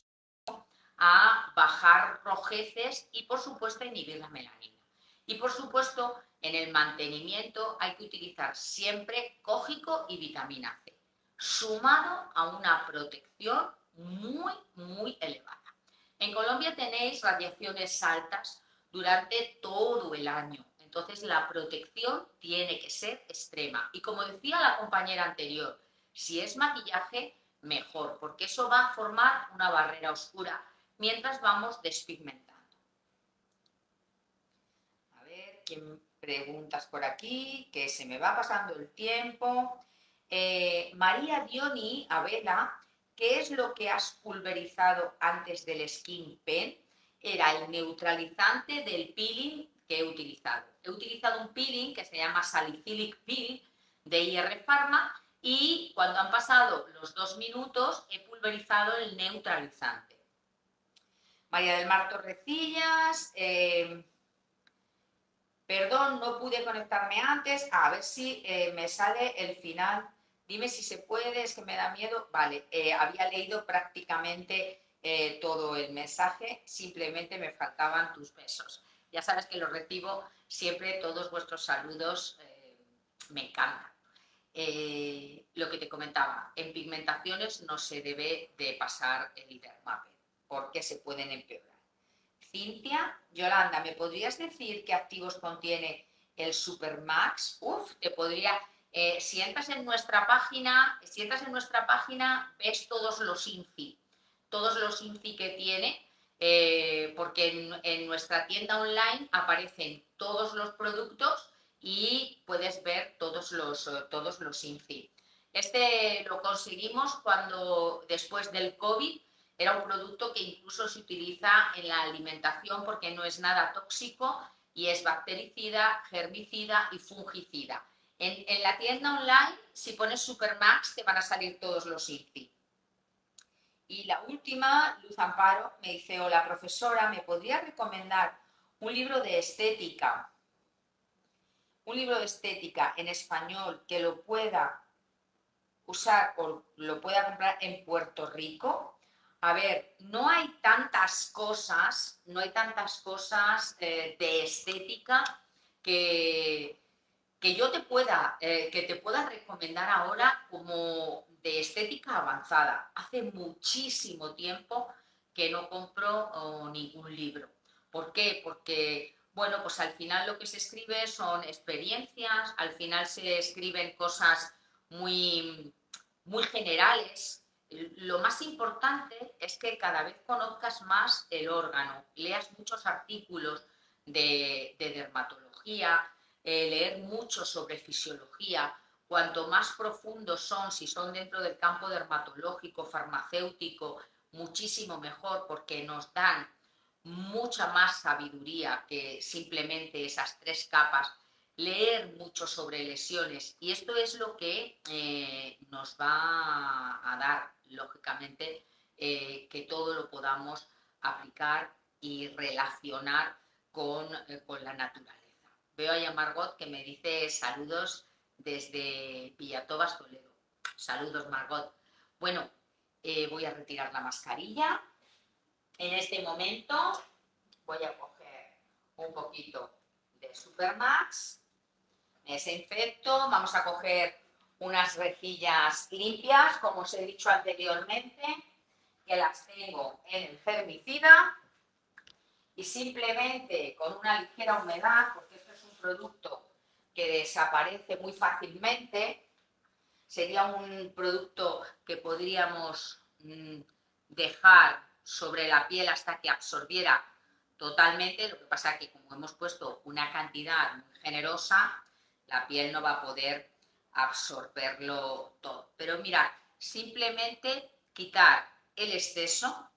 a bajar rojeces y, por supuesto, a inhibir la melanina. Y, por supuesto, en el mantenimiento hay que utilizar siempre cógico y vitamina C, sumado a una protección muy, muy elevada. En Colombia tenéis radiaciones altas durante todo el año. Entonces la protección tiene que ser extrema. Y como decía la compañera anterior, si es maquillaje, mejor, porque eso va a formar una barrera oscura mientras vamos despigmentando. A ver, ¿quién preguntas por aquí? Que se me va pasando el tiempo. Eh, María Dioni Abela, ¿qué es lo que has pulverizado antes del Skin Pen? Era el neutralizante del peeling que he utilizado. He utilizado un peeling que se llama Salicylic Peel de I R Pharma y cuando han pasado los dos minutos he pulverizado el neutralizante. María del Mar Torrecillas, eh, perdón, no pude conectarme antes, a ver si eh, me sale el final. Dime si se puede, es que me da miedo. Vale, eh, había leído prácticamente eh, todo el mensaje, simplemente me faltaban tus besos. Ya sabes que los recibo siempre, todos vuestros saludos, eh, me encantan. Eh, lo que te comentaba, en pigmentaciones no se debe de pasar el Dermapen, porque se pueden empeorar. Cintia, Yolanda, ¿me podrías decir qué activos contiene el Supermax? Uf, te podría... Eh, si entras en nuestra página, si entras en nuestra página, ves todos los INFI, todos los INFI que tiene, eh, porque en, en nuestra tienda online aparecen todos los productos y puedes ver todos los, todos los INFI. Este lo conseguimos cuando, después del COVID, era un producto que incluso se utiliza en la alimentación porque no es nada tóxico y es bactericida, germicida y fungicida. En, en la tienda online, si pones Supermax, te van a salir todos los INFI. Y la última, Luz Amparo, me dice, hola profesora, ¿me podría recomendar un libro de estética? Un libro de estética en español que lo pueda usar o lo pueda comprar en Puerto Rico. A ver, no hay tantas cosas, no hay tantas cosas eh, de estética que, que yo te pueda, eh, que te pueda recomendar ahora como de estética avanzada. Hace muchísimo tiempo que no compro oh, ningún libro. ¿Por qué? Porque, bueno, pues al final lo que se escribe son experiencias, al final se escriben cosas muy, muy generales. Lo más importante es que cada vez conozcas más el órgano, leas muchos artículos de, de dermatología, eh, leer mucho sobre fisiología. Cuanto más profundos son, si son dentro del campo dermatológico, farmacéutico, muchísimo mejor porque nos dan mucha más sabiduría que simplemente esas tres capas. Leer mucho sobre lesiones y esto es lo que eh, nos va a dar, lógicamente, eh, que todo lo podamos aplicar y relacionar con, eh, con la naturaleza. Veo a Margot que me dice saludos desde Villatobas, Toledo. Saludos, Margot. Bueno, eh, voy a retirar la mascarilla. En este momento voy a coger un poquito de Supermax. Me desinfecto, vamos a coger unas rejillas limpias, como os he dicho anteriormente, que las tengo en el germicida y simplemente con una ligera humedad, porque esto es un producto que desaparece muy fácilmente, sería un producto que podríamos mmm, dejar sobre la piel hasta que absorbiera totalmente, lo que pasa es que como hemos puesto una cantidad muy generosa, la piel no va a poder absorberlo todo. Pero mirad, simplemente quitar el exceso,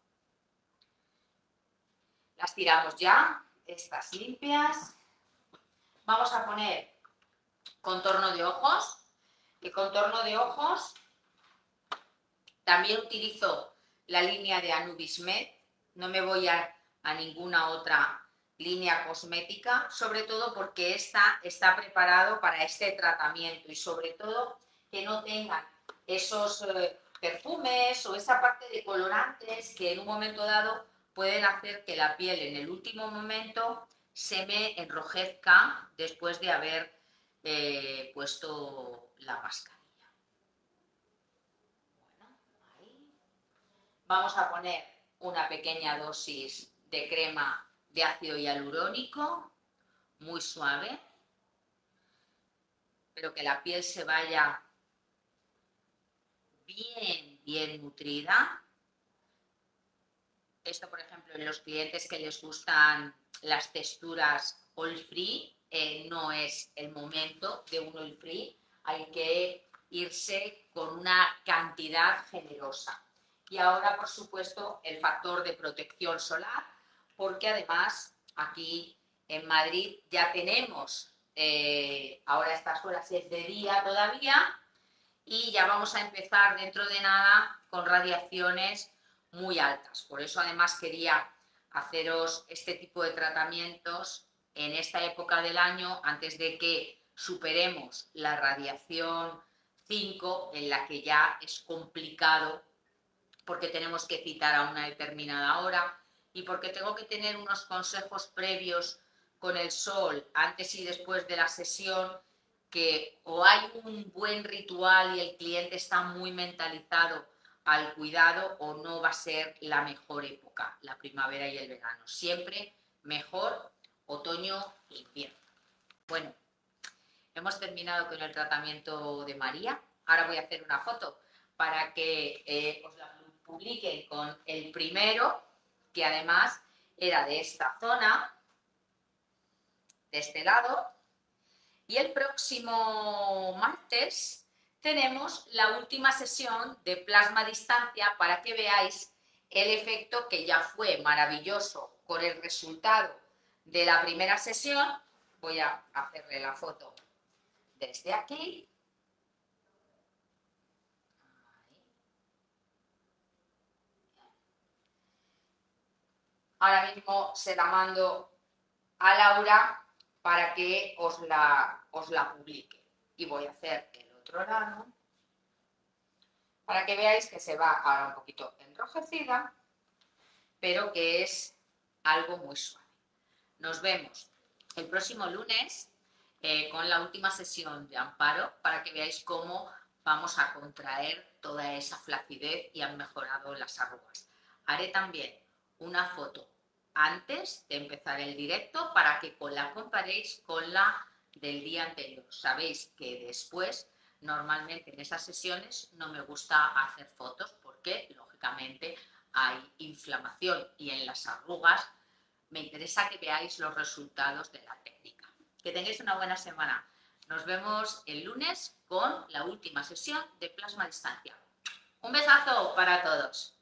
las tiramos ya, estas limpias. Vamos a poner contorno de ojos. El contorno de ojos también utilizo la línea de Anubis Med, no me voy a, a ninguna otra línea cosmética, sobre todo porque esta está preparado para este tratamiento y sobre todo que no tengan esos eh, perfumes o esa parte de colorantes que en un momento dado pueden hacer que la piel en el último momento se me enrojezca después de haber eh, puesto la mascarilla. Bueno, ahí. Vamos a poner una pequeña dosis de crema de ácido hialurónico, muy suave. pero que la piel se vaya bien, bien nutrida. Esto, por ejemplo, en los clientes que les gustan las texturas oil free, eh, no es el momento de un oil free, hay que irse con una cantidad generosa. Y ahora, por supuesto, el factor de protección solar, porque además aquí en Madrid ya tenemos, eh, ahora estas horas es de día todavía, y ya vamos a empezar dentro de nada con radiaciones muy altas. Por eso además quería haceros este tipo de tratamientos en esta época del año antes de que superemos la radiación cinco, en la que ya es complicado porque tenemos que citar a una determinada hora y porque tengo que tener unos consejos previos con el sol antes y después de la sesión, que o hay un buen ritual y el cliente está muy mentalizado al cuidado, o no va a ser la mejor época, la primavera y el verano. Siempre mejor otoño e invierno. Bueno, hemos terminado con el tratamiento de María. Ahora voy a hacer una foto para que eh, os la publiquen con el primero, que además era de esta zona, de este lado. Y el próximo martes tenemos la última sesión de plasma a distancia para que veáis el efecto, que ya fue maravilloso con el resultado de la primera sesión. Voy a hacerle la foto desde aquí. Ahora mismo se la mando a Laura para que os la, os la publique. Y voy a hacer el otro lado para que veáis que se va ahora un poquito enrojecida, pero que es algo muy suave. Nos vemos el próximo lunes eh, con la última sesión de Amparo para que veáis cómo vamos a contraer toda esa flacidez y han mejorado las arrugas. Haré también una foto antes de empezar el directo para que la comparéis con la del día anterior. Sabéis que después, normalmente en esas sesiones, no me gusta hacer fotos porque, lógicamente, hay inflamación y en las arrugas me interesa que veáis los resultados de la técnica. Que tengáis una buena semana. Nos vemos el lunes con la última sesión de plasma a distancia. Un besazo para todos.